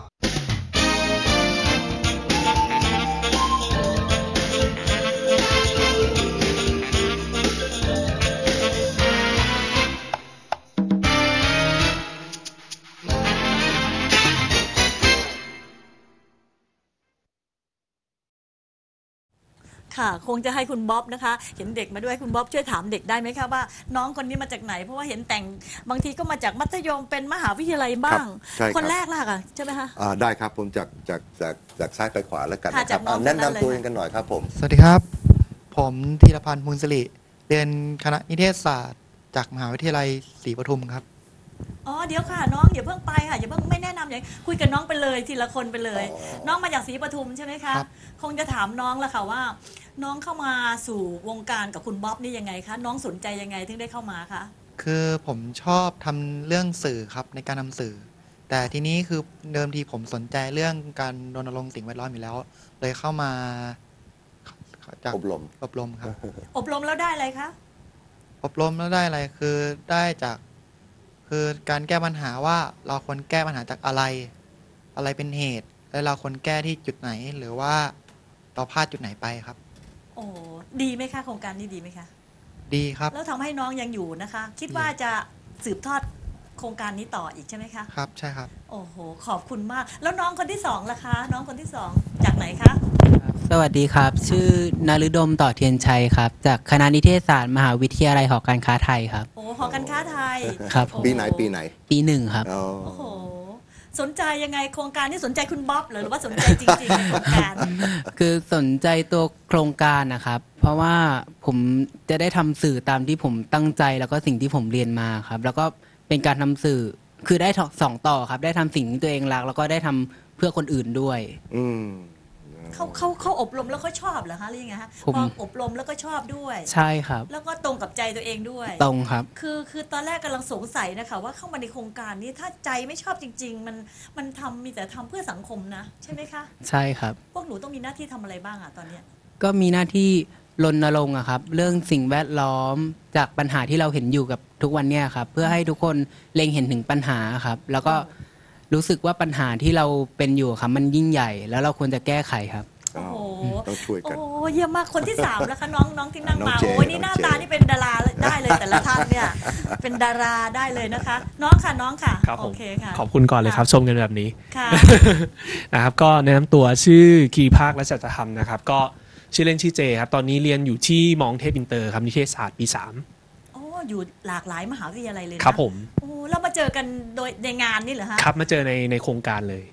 ค่ะคงจะให้คุณบ๊อบนะคะ เห็นเด็กมาด้วยคุณบ๊อบช่วยถามเด็กได้ไหมคะว่าน้องคนนี้มาจากไหน เพราะว่าเห็นแต่งบางทีก็มาจากมัธยมเป็นมหาวิทยาลัยบ้างครับใช่ครับคนแรกล่ะค่ะใช่ไหมคะอ่าได้ครับผมจากจากจากจากซ้ายไปขวาแล้วกันค่ะนะคจารักบน้องอ่าแนะคนนั้นเลยนำตัวเองกันหน่อยครับผมสวัสดีครับ ผมธีรพันธ์มูลสิริเรียนคณะนิเทศศาสตร์ จากมหาวิทยาลัยศรีปทุมครับอ๋อเดี๋ยวค่ะน้องอย่าเพิ่งไปค่ะอย่าเพิ่งไม่แนะนำอย่างคุยกับน้องไปเลยทีละคนไปเลย น้องมาจากศรีปทุมใช่ไหมคะครับคงจะถามน้องละค่ะว่า น้องเข้ามาสู่วงการกับคุณบ๊อบนี่ยังไงคะน้องสนใจยังไงถึงได้เข้ามาคะคือผมชอบทำเรื่องสื่อครับในการนำสื่อ แต่ทีนี้คือเดิมทีผมสนใจเรื่องการรณรงค์สิ่งแวดล้อมอยู่แล้ว เลยเข้ามาจากอบรมอบรมครับอบรมแล้วได้อะไรคะอบรมแล้วได้อะไรคือได้จากคือการแก้ปัญหาว่าเราควรแก้ปัญหาจากอะไร อะไรเป็นเหตุ และเราควรแก้ที่จุดไหน หรือว่าเราพลาดจุดไหนไปครับโอ้ดีไหมคะโครงการนี้ดีไหมคะดีครับแล้วทำให้น้องยังอยู่นะคะ คิดว่าจะสืบทอดโครงการนี้ต่ออีกใช่ไหมคะครับใช่ครับโอ้โหขอบคุณมาก แล้วน้องคนที่สองล่ะคะ น้องคนที่สองจากไหนคะสวัสดีครับ ชื่อนฤดมต่อเทียนชัยครับ จากคณะนิเทศศาสตร์มหาวิทยาลัยหอการค้าไทยครับโอ้หอการค้าไทยครับโอ้ปีไหนปีไหนปีหนึ่งครับอ๋อโอ้โหสนใจยังไงโครงการนี้สนใจคุณบ๊อบเหรอหรือว่าสนใจจริงๆในโครงการคือสนใจตัวโครงการนะครับ เพราะว่าผมจะได้ทำสื่อตามที่ผมตั้งใจแล้วก็สิ่งที่ผมเรียนมาครับ แล้วก็เป็นการทำสื่อคือได้สองต่อครับ ได้ทำสิ่งที่ตัวเองรัก แล้วก็ได้ทำเพื่อคนอื่นด้วยอืมเขาเขาเขาอบรมแล้วเขาชอบเหรอคะหรือยังไงฮะผมพออบรมแล้วก็ชอบด้วยใช่ครับแล้วก็ตรงกับใจตัวเองด้วยตรงครับคือคือตอนแรกกำลังสงสัยนะคะว่าเข้ามาในโครงการนี้ถ้าใจไม่ชอบจริง ๆ มันมันทำมีแต่ทำเพื่อสังคมนะใช่ไหมคะใช่ครับพวกหนูต้องมีหน้าที่ทำอะไรบ้างอะตอนเนี้ยก็มีหน้าที่รณรงค์อะครับ เรื่องสิ่งแวดล้อมจากปัญหาที่เราเห็นอยู่กับทุกวันเนี้ยครับ เพื่อให้ทุกคนเล็งเห็นถึงปัญหาครับ แล้วก็รู้สึกว่าปัญหาที่เราเป็นอยู่ครับมันยิ่งใหญ่ แล้วเราควรจะแก้ไขครับโอ้โหต้องช่วยกันโอ้เยี่ยมมากคนที่สามแล้วคะน้องน้องที่นั่งน้องมาเจโอ้ยนี่หน้น้าองเจตานี่เป็นดาราได้เลยแต่ละท่านเนี่ยเป็นดาราได้เลยนะคะ น้องค่ะน้องค่ะครับผโอมเคค่ะขอบคุณก่อนเลยครับชมกันแบบนี้ค่ะนะครับก็แนะนำตัวชื่อกีภาคและจัตธรรมนะครับก็ชื่อเล่นชื่อเจครับตอนนี้เรียนอยู่ที่มองเทพอินเตอร์ครับนิเทศศาสตร์ปีสามโอ้อยู่หลากหลายมหาวิทยาลัยเลยนะครับผมโอ้แล้วมาเจอกันโดยในงานนี่เหรอฮะครับมาเจอในในโครงการเลยโอ้ในโค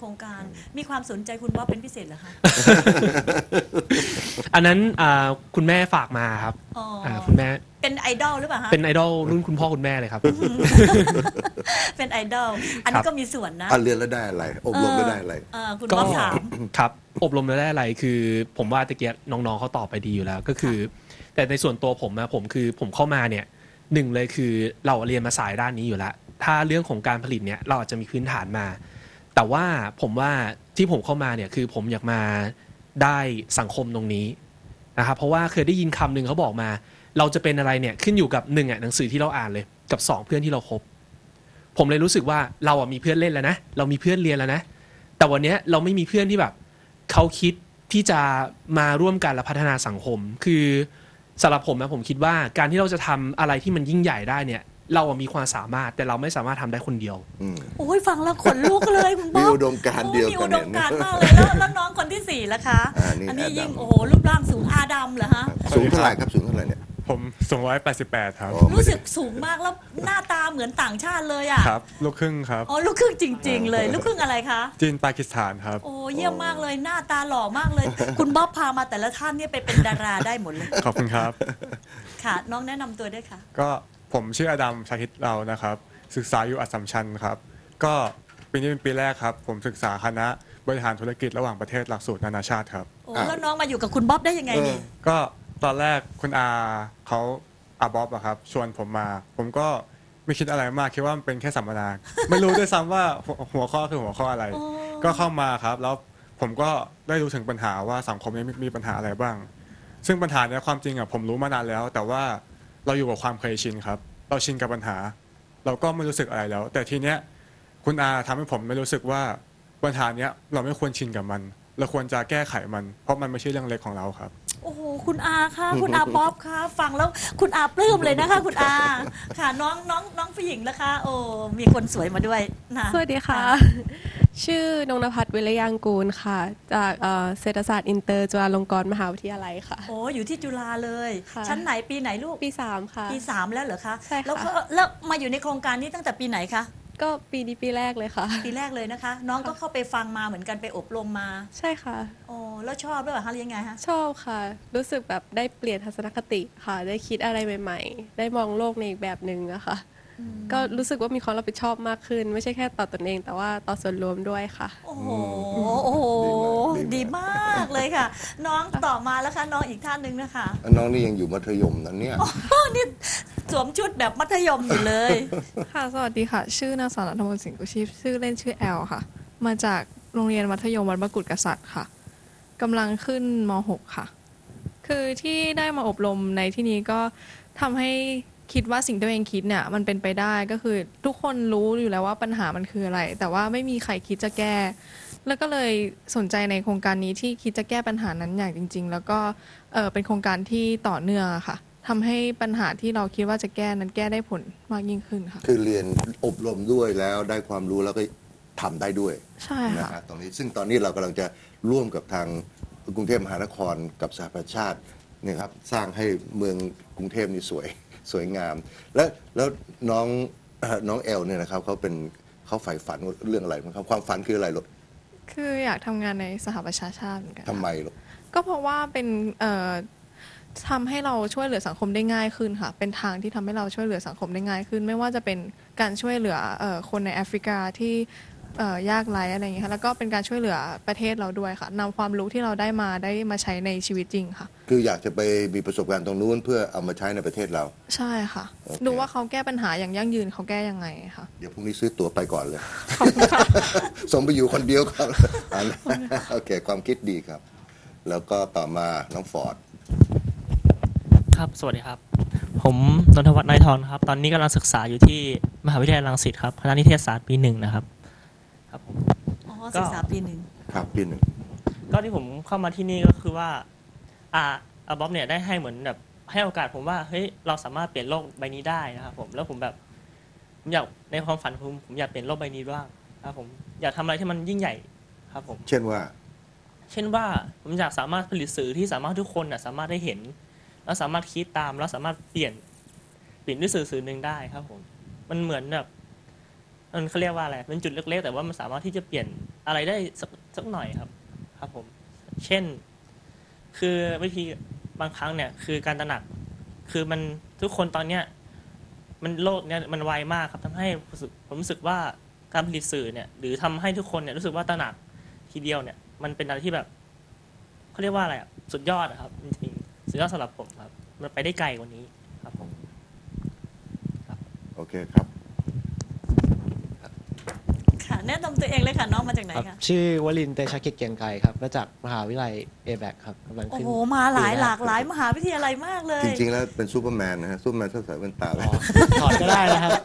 โครงการมีความสนใจคุณบ๊อบเป็นพิเศษเหรอคะอันนั้นอ่าคุณแม่ฝากมาครับอ๋ออ่าคุณแม่เป็นไอดอลหรือเปล่าคะเป็นไอดอลรุ่นคุณพ่อคุณแม่เลยครับเป็นไอดอลอันนี้ก็มีส่วนนะอ่ะเรียนแล้วได้อะไร อบรมแล้วได้อะไรเออคุณก็บ๊อบถามครับอบรมแล้วได้อะไรคือผมว่าตะเกียบน้องๆเขาตอบไปดีอยู่แล้วก็คือ แต่ในส่วนตัวผมนะผมคือผมเข้ามาเนี่ยหนึ่งเลยคือเราเรียนมาสายด้านนี้อยู่แล้วถ้าเรื่องของการผลิตเนี่ยเราอาจจะมีพื้นฐานมา แต่ว่าผมว่าที่ผมเข้ามาเนี่ยคือผมอยากมาได้สังคมตรงนี้นะครับเพราะว่าเคยได้ยินคำหนึ่งเขาบอกมา เราจะเป็นอะไรเนี่ยขึ้นอยู่กับหนึ่งอ่ะหนังสือที่เราอ่านเลยกับสองเพื่อนที่เราคบผมเลยรู้สึกว่าเราอ่ะมีเพื่อนเล่นแล้วนะเรามีเพื่อนเรียนแล้วนะแต่วันนี้เราไม่มีเพื่อนที่แบบเขาคิดที่จะมาร่วมกันและพัฒนาสังคมคือสำหรับผมนะผมคิดว่าการที่เราจะทำอะไรที่มันยิ่งใหญ่ได้เนี่ยเรามีความสามารถแต่เราไม่สามารถทำได้คนเดียวโอ้ยฟังแล้วขนลุกเลยคุณบ๊อบมีอุดมการณ์เดียวกันโอ้มีอุดมการณ์มากเลยแล้วแล้วน้องคนที่สี่ล่ะคะอ่านี่อันนี้อาดัมยิ่งโอ้โหรูปร่างสูงอาดัมเหรอฮะสูงเท่าไหร่ครับสูงเท่าไหร่เนี่ยผมสูงร้อยแปดสิบแปดครับอ๋อรู้สึกสูงมากแล้วหน้าตาเหมือนต่างชาติเลยอ่ะครับ ลูกครึ่งครับอ๋อลูกครึ่งจริง ๆ เลยลูกครึ่งอะไรคะจีนปากีสถานครับโอ้เยี่ยมมากเลยหน้าตาหล่อมากเลย คุณบ๊อบพามาแต่ละท่านเนี่ยไปเป็นดาราได้หมดเลยขอบคุณครับค่ะ น้องแนะนำตัวด้วยค่ะก็ผมชื่ออดัมชาคิดเรานะครับ ศึกษาอยู่อัสสัมชัญครับ ก็ปีนี้เป็นปีแรกครับ ผมศึกษาคณะบริหารธุรกิจระหว่างประเทศหลักสูตรนานาชาติครับโอ้แล้วน้องมาอยู่กับคุณบ๊อบได้ยังไงนี่ก็ตอนแรกคุณอาเขาอาบ๊อบอะครับชวนผมมา ผมก็ไม่คิดอะไรมากคิดว่ามันเป็นแค่สัมมนา ไม่รู้ด้วยซ้ำว่าหัวหัวข้อคือหัวข้ออะไรอ๋อก็เข้ามาครับ แล้วผมก็ได้รู้ถึงปัญหาว่าสังคมนี้มีปัญหาอะไรบ้าง ซึ่งปัญหาเนี้ยความจริงอะผมรู้มานานแล้ว แต่ว่าเราอยู่กับความเคยชินครับ เราชินกับปัญหา เราก็ไม่รู้สึกอะไรแล้ว แต่ทีเนี้ยคุณอาทำให้ผมไม่รู้สึกว่าปัญหาเนี้ยเราไม่ควรชินกับมัน เราควรจะแก้ไขมัน เพราะมันไม่ใช่เรื่องเล็กของเราครับโอ้โหคุณอาค่ะคุณอาบ๊อบค่ะฟังแล้วคุณอาปลื้มเลยนะคะ คุณอาค่ะน้องน้องน้องผู้หญิงนะคะ โอ้มีคนสวยมาด้วยนะสวัสดีค่ะ ชื่อนงนภัทรวิรยางกูลค่ะ จากเอ่อเศรษฐศาสตร์อินเตอร์จุฬาลงกรณ์มหาวิทยาลัยค่ะโอ้อยู่ที่จุฬาเลยค่ะชั้นไหนปีไหนลูกปีสามค่ะปีสามแล้วเหรอคะใช่ค่ะแล้วก็แล้วมาอยู่ในโครงการนี้ตั้งแต่ปีไหนคะก็ปีนี้ปีแรกเลยค่ะปีแรกเลยนะคะ น้องก็เข้าไปฟังมาเหมือนกันไปอบรมมาใช่ค่ะโอ้แล้วชอบหรือเปล่าคะหรือยังไงคะชอบค่ะ รู้สึกแบบได้เปลี่ยนทัศนคติค่ะ ได้คิดอะไรใหม่ ๆ ได้มองโลกในอีกแบบหนึ่งนะคะ ก็รู้สึกว่ามีความรับผิดชอบมากขึ้น ไม่ใช่แค่ต่อตนเอง แต่ว่าต่อส่วนรวมด้วยค่ะโอ้โหโอ้โหดีมากเลยค่ะ น้องต่อมาแล้วค่ะน้องอีกท่านหนึ่งนะคะน้องนี่ยังอยู่มัธยมนะเนี่ยโอ้นี่สวมชุดแบบมัธยมอยู่เลยค่ะสวัสดีค่ะ ชื่อนางสาวรัตนมนต์สิงห์กุชีพชื่อเล่นชื่อแอลค่ะ มาจากโรงเรียนมัธยมวัดมกุฎกษัตริย์ค่ะกำลังขึ้นม หก ค่ะ คือที่ได้มาอบรมในที่นี้ก็ทำให้คิดว่าสิ่งที่ตัวเองคิดเนี่ยมันเป็นไปได้ก็คือทุกคนรู้อยู่แล้วว่าปัญหามันคืออะไร แต่ว่าไม่มีใครคิดจะแก้ แล้วก็เลยสนใจในโครงการนี้ที่คิดจะแก้ปัญหานั้นอย่างจริง ๆ แล้วก็เอ่อเป็นโครงการที่ต่อเนื่องอะค่ะทำให้ปัญหาที่เราคิดว่าจะแก้นั้นแก้ได้ผลมากยิ่งขึ้นค่ะคือเรียนอบรมด้วยแล้วได้ความรู้แล้วก็ทำได้ด้วยใช่ค่ะนะฮะตรงนี้ซึ่งตอนนี้เรากำลังจะร่วมกับทางกรุงเทพมหานครกับสหประชาชาติเนี่ยครับสร้างให้เมืองกรุงเทพนี่สวยสวยงาม และแล้วน้องเอ่อน้องแอลเนี่ยนะครับเขาเป็นเขาใฝ่ฝันเรื่องอะไรมั้งครับความฝันคืออะไรลูกคืออยากทำงานในสหประชาชาติเหมือนกันทำไมลูกก็เพราะว่าเป็นเอ่อทำให้เราช่วยเหลือสังคมได้ง่ายขึ้นค่ะ เป็นทางที่ทำให้เราช่วยเหลือสังคมได้ง่ายขึ้น ไม่ว่าจะเป็นการช่วยเหลือเอ่อคนในแอฟริกาที่เอ่อยากไร้อะไรอย่างเงี้ยค่ะแล้วก็เป็นการช่วยเหลือประเทศเราด้วยค่ะนำความรู้ที่เราได้มาได้มาใช้ในชีวิตจริงค่ะคืออยากจะไปมีประสบการณ์ตรงนู้นเพื่อเอามาใช้ในประเทศเราใช่ค่ะโอเคดูว่าเขาแก้ปัญหาอย่างยั่งยืนเขาแก้ยังไงค่ะเดี๋ยวพรุ่งนี้ซื้อตั๋วไปก่อนเลย ส่งไปอยู่คนเดียวครับอันโอเคความคิดดีครับ แล้วก็ต่อมาน้องฟอร์ดครับสวัสดีครับผมนนทวัฒน์น้อยทองครับตอนนี้กำลังศึกษาอยู่ที่มหาวิทยาลัยรังสิตครับคณะนิเทศศาสตร์ปีหนึ่งนะครับครับผมอ๋อศึกษาปีหนึ่งครับปีหนึ่งก็ที่ผมเข้ามาที่นี่ก็คือว่าอ่าอาบ๊อบเนี่ยได้ให้เหมือนแบบให้โอกาสผมว่าเฮ้ยเราสามารถเปลี่ยนโลกใบนี้ได้นะครับผมแล้วผมแบบผมอยากในความฝันผมผมอยากเปลี่ยนโลกใบนี้บ้างครับผมอยากทำอะไรที่มันยิ่งใหญ่ครับผมเช่นว่าเช่นว่าผมอยากสามารถผลิตสื่อที่สามารถทุกคนน่ะสามารถได้เห็นแล้วสามารถคิดตามแล้วสามารถเปลี่ยนเปลี่ยนด้วยสื่อสื่อหนึ่งได้ครับผมมันเหมือนแบบมันเขาเรียกว่าอะไรเป็นจุดเล็กๆแต่ว่ามันสามารถที่จะเปลี่ยนอะไรได้สักสักหน่อยครับครับผมเช่นคือวิธีบางครั้งเนี่ยคือการตระหนักคือมันทุกคนตอนเนี้ยมันโลกเนี่ยมันไวมากครับทำให้ผมรู้สึกว่าการผลิตสื่อเนี่ยหรือทำให้ทุกคนเนี่ยรู้สึกว่าตระหนักทีเดียวเนี่ยมันเป็นอะไรที่แบบเขาเรียกว่าอะไรอ่ะสุดยอดนะครับจริงๆสุดยอดสำหรับผมครับมันไปได้ไกลกว่านี้ครับผมโอเคครับค่ะแนะนำตัวเองเลยค่ะน้องมาจากไหนครับคะชื่อวลินทร์เตชะกิจเกรียงไกรครับมาจากมหาวิทยาลัย เอ แบค ครับกำลังโอ้ขึ้นโหมาหลายปีแรกหลากหลายมหาวิทยาลัยมากเลยจริงๆแล้วเป็นซูเปอร์แมนนะฮะซูเปอร์แมนต้องใส่แว่นตาแล้วถอดก็ได้แล้วครับ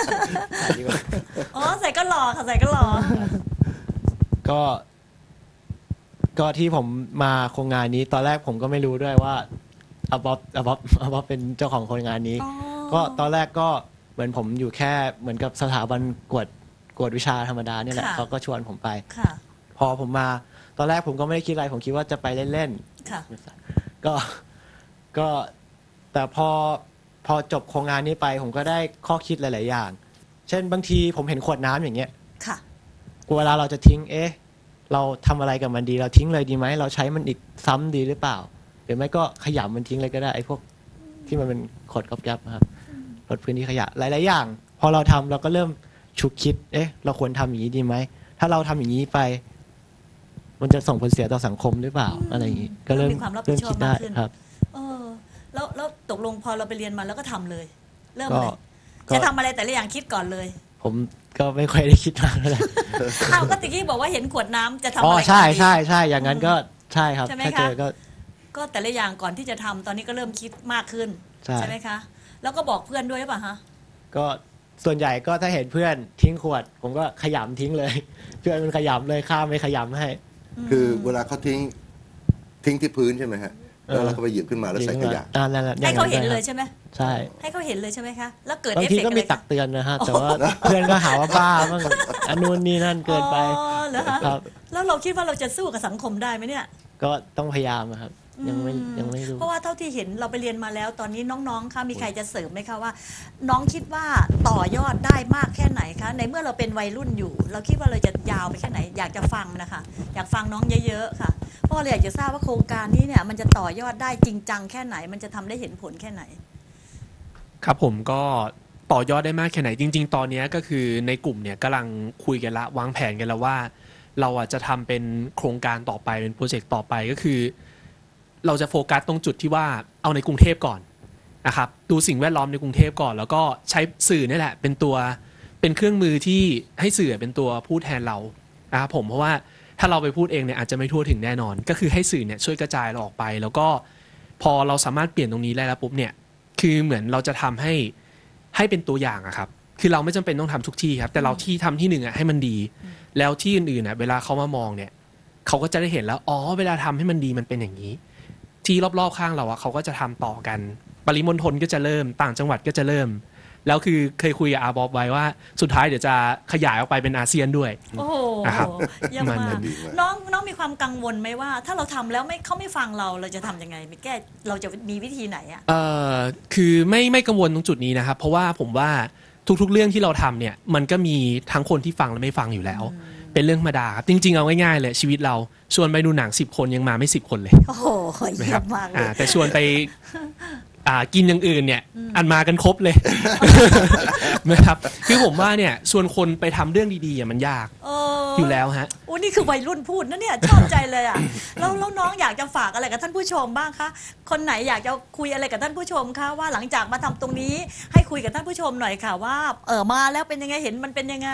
อ๋อใส่ก็หล่อค่ะใส่ก็หล่อก็ก็ที่ผมมาโครงงานนี้ตอนแรกผมก็ไม่รู้ด้วยว่าอาบ๊อบอาบ๊อบอาบ๊อบเป็นเจ้าของโครงงานนี้ ก็ตอนแรกก็เหมือนผมอยู่แค่เหมือนกับสถาบันกวดกวดวิชาธรรมดาเนี่ยแหละค่ะเขาก็ชวนผมไปค่ะพอผมมาตอนแรกผมก็ไม่ได้คิดอะไรผมคิดว่าจะไปเล่นค่ะๆก็ก็แต่พอพอจบโครงงานนี้ไป ผมก็ได้ข้อคิดหลาย ๆ อย่าง เช่นบางทีผมเห็นขวดน้ำอย่างเงี้ยค่ะเวลาเราจะทิ้งเอ๊ะเราทำอะไรกับมันดีเราทิ้งเลยดีไหมเราใช้มันอีกซ้ำดีหรือเปล่าหรือไม่ก็ขยำมันทิ้งเลยก็ได้ไอ้พวกที่มันเป็นขวดก๊อบแก๊บนะครับลดพื้นที่ขยะหลาย ๆ อย่าง พอเราทำเราก็เริ่มฉุกคิดเอ๊ะเราควรทำอย่างนี้ดีไหมถ้าเราทำอย่างนี้ไป มันจะส่งผลเสียต่อสังคมหรือเปล่าอะไรอย่างนี้ก็เริ่มมีความรับผิเริ่ดมชอคิบดได้มากขึ้นครับเออแล้วแล้วตกลงพอเราไปเรียนมาแล้วก็ทำเลย เริ่มก็เลยก็จะทำอะไรแต่ละอย่างคิดก่อนเลยผมก็ไม่ค่อยได้คิดมากเท่าไหร่อ้าวก็ตะกี้บอกว่าเห็นขวดน้ำจะทำอ๋ออะไรใช่ก่อนดีใช่ใช่อย่างนั้นก็ใช่ครับใช่ไหมถ้าคะเจอก็ก็แต่ละอย่างก่อนที่จะทำตอนนี้ก็เริ่มคิดมากขึ้นใช่ไหมคะแล้วก็บอกเพื่อนด้วยหรือเปล่าฮะก็ส่วนใหญ่ก็ถ้าเห็นเพื่อนทิ้งขวด ผมก็ขยำทิ้งเลย เพื่อนมันขยำเลยข้ามไม่ขยำให้คือเวลาเขาทิ้งทิ้งที่พื้นใช่ไหมฮะแล้วเราก็ไปหยิบขึ้นมาแล้วใส่ขยะอ่านั่นแหละให้เขาเห็นเลยใช่ไหมใช่ให้เขาเห็นเลยใช่ไหมคะแล้วเกิดบางเอฟทีเฟกต์ก็อะไรมีตักเตือนนะฮะแต่ว่าเพื่อนก็หาว่าบ้าบ้างอันนู้นนี่นั่นเกินไปอ๋อเหรอคะครับแล้วเราคิดว่าเราจะสู้กับสังคมได้ไหมเนี่ยก็ต้องพยายามอะครับ ยังไม่ยังไม่รู้เพราะว่าเท่าที่เห็นเราไปเรียนมาแล้ว ตอนนี้น้องๆคะมีใครจะเสริมไหมคะว่า น้องคิดว่าต่อยอดได้มากแค่ไหนคะในเมื่อเราเป็นวัยรุ่นอยู่ เราคิดว่าเราจะยาวไปแค่ไหนอยากจะฟังนะคะอยากฟังน้องเยอะๆค่ะเพราะเราอยากจะทราบว่าโครงการนี้เนี่ยมันจะต่อยอดได้จริงจังแค่ไหน มันจะทำได้เห็นผลแค่ไหนครับผมก็ต่อยอดได้มากแค่ไหนจริง ๆ ตอนนี้ก็คือในกลุ่มเนี่ยกำลังคุยกันละวางแผนกันแล้วว่า เราอ่ะจะทำเป็นโครงการต่อไปเป็นโปรเจกต์ต่อไปก็คือ เราจะโฟกัสตรงจุดที่ว่าเอาในกรุงเทพก่อนนะครับดูสิ่งแวดล้อมในกรุงเทพก่อน แล้วก็ใช้สื่อนี่แหละเป็นตัวเป็นเครื่องมือที่ให้สื่อเป็นตัวพูดแทนเรานะครับผมเพราะว่าถ้าเราไปพูดเองเนี่ยอาจจะไม่ทั่วถึงแน่นอน ก็คือให้สื่อเนี่ยช่วยกระจายเราออกไป แล้วก็พอเราสามารถเปลี่ยนตรงนี้ได้แล้วปุ๊บเนี่ยคือเหมือนเราจะทำให้ให้เป็นตัวอย่างอะครับคือเราไม่จำเป็นต้องทำทุกที่ครับแต่เราที่ทำที่หนึ่งอะให้มันดี แล้วที่อื่นๆน่ะเวลาเขามามองเนี่ยเขาก็จะได้เห็นแล้วอ๋อเวลาทำให้มันดีมันเป็นอย่างนี้ ที่รอบๆข้างเราอะเขาก็จะทำต่อกันปริมณฑลก็จะเริ่มต่างจังหวัดก็จะเริ่ม แล้วคือเคยคุยกับอาบอบไว้ว่าสุดท้ายเดี๋ยวจะขยายออกไปเป็นอาเซียนด้วยโอ้โหนะครับเยี่ยมมันมามักนดีน้องน้องมีความกังวลไหมว่า ถ้าเราทำแล้วไม่เขาไม่ฟังเราเราจะทำยังไงไม่แก้เราจะมีวิธีไหนอะเอ่อคือไม่ไม่กังวลตรงจุดนี้นะครับเพราะว่าผมว่าทุกๆเรื่องที่เราทำเนี่ยมันก็มีทั้งคนที่ฟังและไม่ฟังอยู่แล้ว เป็นเรื่องธรรมดาครับจริงๆเอาง่ายๆเลยชีวิตเราชวนไปดูหนังสิบคนยังมาไม่สิบคนเลยโอ้โหเยี่นะคยรับมมากเลอ่าย แต่ชวนไปอ่ากินอย่างอื่นเนี่ยอันมากันครบเลย นะครับคือผมว่าเนี่ยชวนคนไปทำเรื่องดีๆอ่ะมันยากเอออยู่แล้วฮะโอ้นี่คือวัยรุ่นพูดนะเนี่ยชอบใจเลยอ่ะ แล้วแล้วน้องอยากจะฝากอะไรกับท่านผู้ชมบ้างคะคนไหนอยากจะคุยอะไรกับท่านผู้ชมคะว่าหลังจากมาทำตรงนี้ให้คุยกับท่านผู้ชมหน่อยค่ะว่าเออมาแล้วเป็นยังไงเห็นมันเป็นยังไง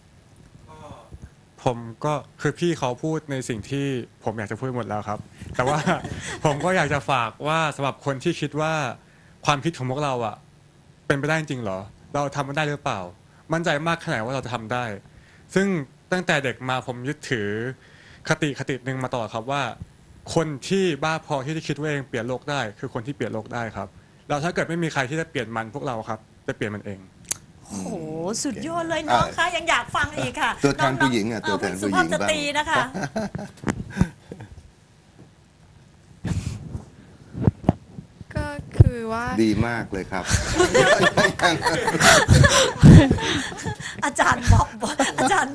ผมก็คือพี่เขาพูดในสิ่งที่ผมอยากจะพูดหมดแล้วครับ แต่ว่า ผมก็อยากจะฝากว่าสำหรับคนที่คิดว่าความคิดของพวกเราอ่ะเป็นไปได้จริงเหรอเราทำมันได้หรือเปล่า มั่นใจมากแค่ไหนว่าเราจะทำได้ ซึ่งตั้งแต่เด็กมาผมยึดถือคติคติหนึ่งมาตลอดครับว่า คนที่บ้าพอที่จะคิดว่าเองเปลี่ยนโลกได้ คือคนที่เปลี่ยนโลกได้ครับแล้วถ้าเกิดไม่มีใครที่จะเปลี่ยนมันพวกเราครับจะเปลี่ยนมันเองโอ้โหสุดยอดเลยน้องคะยังอยากฟังอีกค่ะตัวแทนผู้หญิงอ่ะเตัวแทนสุผู้หภาญิพงสบ้างตรีนะคะก็คือว่าดีมากเลยครับอาจารย์บ๊อบอาจารย์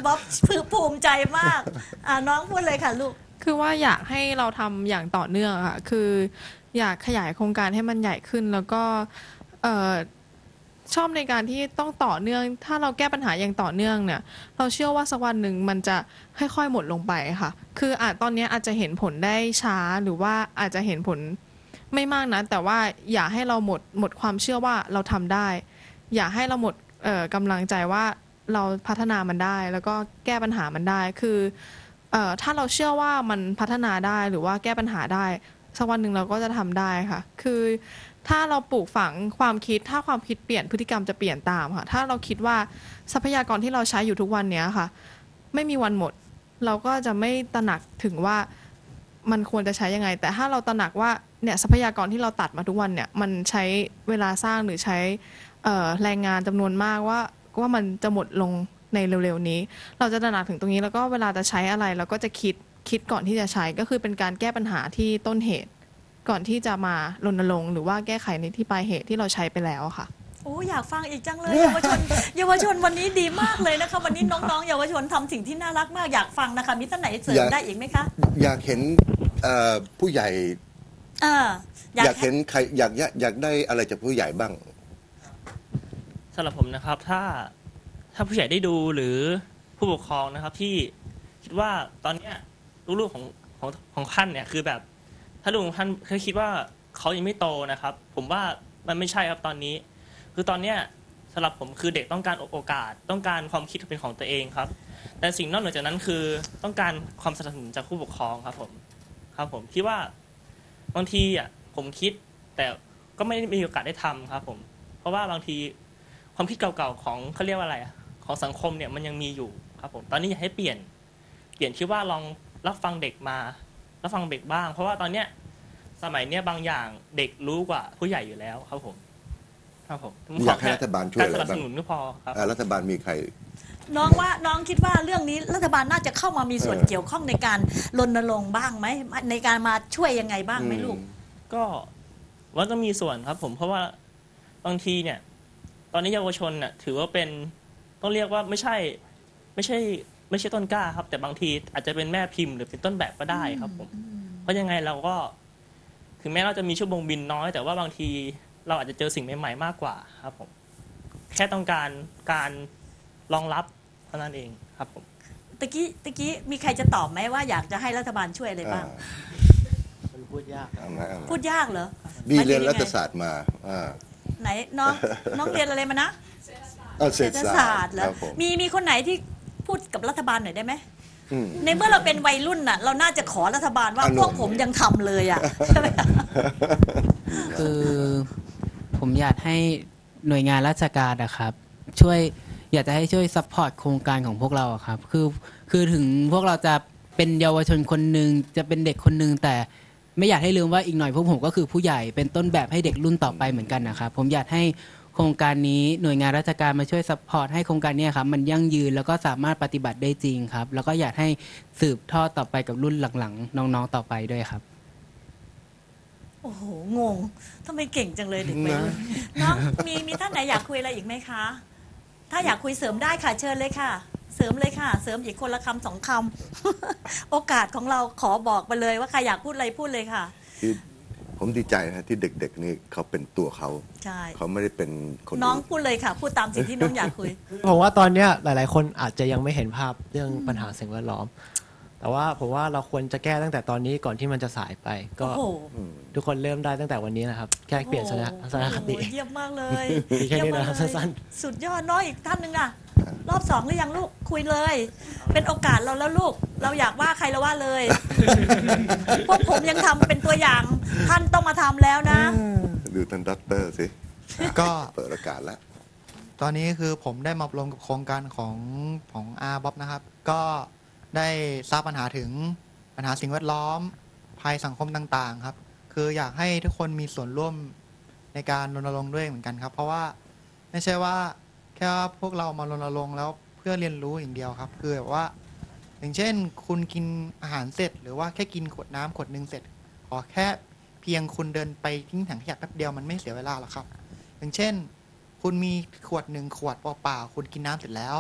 บ๊อบภูมิใจมากอ่าน้องพูดเลยค่ะลูกคือว่าอยากให้เราทำอย่างต่อเนื่องค่ะคืออยากขยายโครงการให้มันใหญ่ขึ้นแล้วก็เอ่อชอบในการที่ต้องต่อเนื่องถ้าเราแก้ปัญหาอย่างต่อเนื่องเนี่ยเราเชื่อว่าสักวันหนึ่งมันจะค่อยๆหมดลงไปค่ะคืออาจตอนนี้อาจจะเห็นผลได้ช้าหรือว่าอาจจะเห็นผลไม่มากนะแต่ว่าอย่าให้เราหมดหมดความเชื่อว่าเราทำได้อย่าให้เราหมดเอ่อกำลังใจว่าเราพัฒนามันได้แล้วก็แก้ปัญหามันได้คือเอ่อถ้าเราเชื่อว่ามันพัฒนาได้หรือว่าแก้ปัญหาได้สักวันหนึ่งเราก็จะทำได้ค่ะคือถ้าเราปลูกฝังความคิดถ้าความคิดเปลี่ยนพฤติกรรมจะเปลี่ยนตามค่ะถ้าเราคิดว่าทรัพยากรที่เราใช้อยู่ทุกวันนี้ค่ะไม่มีวันหมดเราก็จะไม่ตระหนักถึงว่ามันควรจะใช้ยังไงแต่ถ้าเราตระหนักว่าเนี่ยทรัพยากรที่เราตัดมาทุกวันเนี่ยมันใช้เวลาสร้างหรือใช้แรงงานจำนวนมากว่าว่ามันจะหมดลงในเร็วๆนี้เราจะตระหนักถึงตรงนี้แล้วก็เวลาจะใช้อะไรเราก็จะคิดคิดก่อนที่จะใช้ก็คือเป็นการแก้ปัญหาที่ต้นเหตุก่อนที่จะมารณรงค์หรือว่าแก้ไขในที่ปลายเหตุที่เราใช้ไปแล้วค่ะโอ้อยากฟังอีกจังเลยเยาวชนเยาวชนวันนี้ดีมากเลยนะคะวันนี้น้องๆเยาวชนทำสิ่งที่น่ารักมากอยากฟังนะคะมีท่านไหนเสริมได้อีกไหมคะอยากเห็นผู้ใหญ่อยากเห็นใครอยากอยากได้อะไรจากผู้ใหญ่บ้างสำหรับผมนะครับถ้าถ้าผู้ใหญ่ได้ดูหรือผู้ปกครองนะครับที่คิดว่าตอนเนี้ยลูกๆของของของท่านเนี่ยคือแบบถ้าลูกของท่านเคยคิดว่าเขายังไม่โตนะครับผมว่ามันไม่ใช่ครับตอนนี้คือตอนเนี้ยสำหรับผมคือเด็กต้องการโอกาสต้องการความคิดเป็นของตัวเองครับแต่สิ่งนอกเหนือจากนั้นคือต้องการความสนับสนุนจากผู้ปกครองครับผมครับผมคิดว่าบางทีอ่ะผมคิดแต่ก็ไม่มีโอกาสได้ทำครับผมเพราะว่าบางทีความคิดเก่าๆของเขาเรียกว่าอะไรของสังคมเนี่ยมันยังมีอยู่ครับผมตอนนี้อยากให้เปลี่ยนเปลี่ยนคิดว่าลองรับฟังเด็กมารับฟังเด็กบ้างเพราะว่าตอนเนี้ยสมัยเนี้ยบางอย่างเด็กรู้กว่าผู้ใหญ่อยู่แล้วครับผมครับผมอยากให้รัฐบาลช่วยอะไรบ้างการสนับสนุนก็พอครับรัฐบาลมีใครน้องว่าน้องคิดว่าเรื่องนี้รัฐบาลน่าจะเข้ามามีส่วนเกี่ยวข้องในการรณรงค์บ้างไหมในการมาช่วยยังไงบ้างไหมลูกก็ว่าต้องมีส่วนครับผมเพราะว่าบางทีเนี่ยตอนนี้เยาวชนน่ะถือว่าเป็นต้องเรียกว่าไม่ใช่ไม่ใช่ไม่ใช่ต้นกล้าครับแต่บางทีอาจจะเป็นแม่พิมพ์หรือเป็นต้นแบบก็ได้ครับผมเพราะยังไงเราก็ถึงแม้เราจะมีชั่วโมงบินน้อยแต่ว่าบางทีเราอาจจะเจอสิ่งใหม่ๆมากกว่าครับผมแค่ต้องการการรองรับเท่านั้นเองครับผมตะกี้ตะกี้มีใครจะตอบไหมว่าอยากจะให้รัฐบาลช่วยอะไรบ้างพูดยากพูดยากเหรอบีเรียนรัฐศาสตร์มาไหนน้องน้องเรียนอะไรมานะเศรษฐศาสตร์แล้วมีมีคนไหนที่พูดกับรัฐบาลหน่อยได้ไหมในเมื่อเราเป็นวัยรุ่นน่ะเราน่าจะขอรัฐบาลว่าพวกผมยังทำเลยอ่ะใช่ไหมคือผมอยากให้หน่วยงานราชการนะครับช่วยอยากจะให้ช่วยซัพพอร์ตโครงการของพวกเราครับคือคือถึงพวกเราจะเป็นเยาวชนคนหนึ่งจะเป็นเด็กคนหนึ่งแต่ไม่อยากให้ลืมว่าอีกหน่อยพวกผมก็คือผู้ใหญ่เป็นต้นแบบให้เด็กรุ่นต่อไปเหมือนกันนะครับผมอยากให้โครงการนี้หน่วยงานราชการมาช่วยซัพพอร์ตให้โครงการนี้ครับมันยั่งยืนแล้วก็สามารถปฏิบัติได้จริงครับแล้วก็อยากให้สืบทอดต่อไปกับรุ่นหลังๆน้องๆต่อไปด้วยครับโอ้โหงงทำไมเก่งจังเลยเด็กวัยรุ่นน้องมีมีท่านไหนอยากคุยอะไรอีกไหมคะถ้าอยากคุยเสริมได้ค่ะเชิญเลยค่ะเสริมเลยค่ะเสริมอีกคนละคำสองคำโอกาสของเราขอบอกไปเลยว่าใครอยากพูดอะไรพูดเลยค่ะผมดีใจนะที่เด็กๆนี่เขาเป็นตัวเขาเขาไม่ได้เป็นคนน้องพูดเลยค่ะพูดตามสิ่งที่น้องอยากคุยผมว่าตอนนี้หลายๆคนอาจจะยังไม่เห็นภาพเรื่องปัญหาสิ่งแวดล้อมแต่ว่าผมว่าเราควรจะแก้ตั้งแต่ตอนนี้ก่อนที่มันจะสายไปก็ทุกคนเริ่มได้ตั้งแต่วันนี้นะครับแค่เปลี่ยนทัศนคติเยี่ยมมากเลยแค่นี้นะครับสั้นๆสุดยอดน้อยอีกท่านหนึ่งนะรอบสองหรือยังลูกคุยเลยเป็นโอกาสเราแล้วลูกเราอยากว่าใครเราว่าเลยพวกผมยังทำเป็นตัวอย่างท่านต้องมาทำแล้วนะดูท่านด็อกเตอร์สิก็เปิดโอกาสแล้วตอนนี้คือผมได้มาลงกับโครงการของของอาบ๊อบนะครับก็ได้ทราบปัญหาถึงปัญหาสิ่งแวดล้อมภัยสังคมต่างๆครับคืออยากให้ทุกคนมีส่วนร่วมในการรณรงค์ด้วยเหมือนกันครับเพราะว่าไม่ใช่ว่าแค่พวกเรามารณรงค์แล้วเพื่อเรียนรู้อย่างเดียวครับคือแบบว่าอย่างเช่นคุณกินอาหารเสร็จหรือว่าแค่กินขวดน้ำขวดนึงเสร็จขอแค่เพียงคุณเดินไปทิ้งถังขยะแป๊บเดียวมันไม่เสียเวลาหรอกครับอย่างเช่นคุณมีขวดหนึ่งขวดเปล่าๆคุณกินน้ำเสร็จแล้ว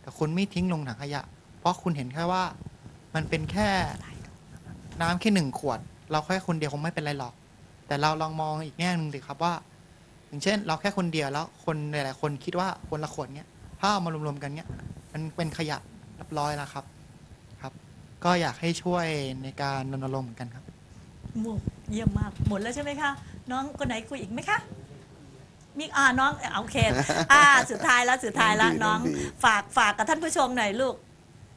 แต่คุณไม่ทิ้งลงถังขยะ เพราะคุณเห็นแค่ว่ามันเป็นแค่น้ำแค่หนึ่งขวด เราแค่คนเดียวคงไม่เป็นไรหรอก แต่เราลองมองอีกแง่หนึ่งดิครับว่า อย่างเช่น เราแค่คนเดียวแล้วคนหลายๆคนคิดว่าคนละขวดเนี้ยถ้าเอามารวมๆกันเนี้ยมันเป็นขยะเรียบร้อยแล้วครับครับ ก็อยากให้ช่วยในการรณรงค์เหมือนกันครับหมดเยี่ยมมากหมดแล้วใช่ไหมคะน้องคนไหนคุยอีกไหมคะมีอ่าน้องโอเคอ่าสุดท้ายแล้วสุดท้ายแล้วน้องฝากฝากกับท่านผู้ชมหน่อยลูก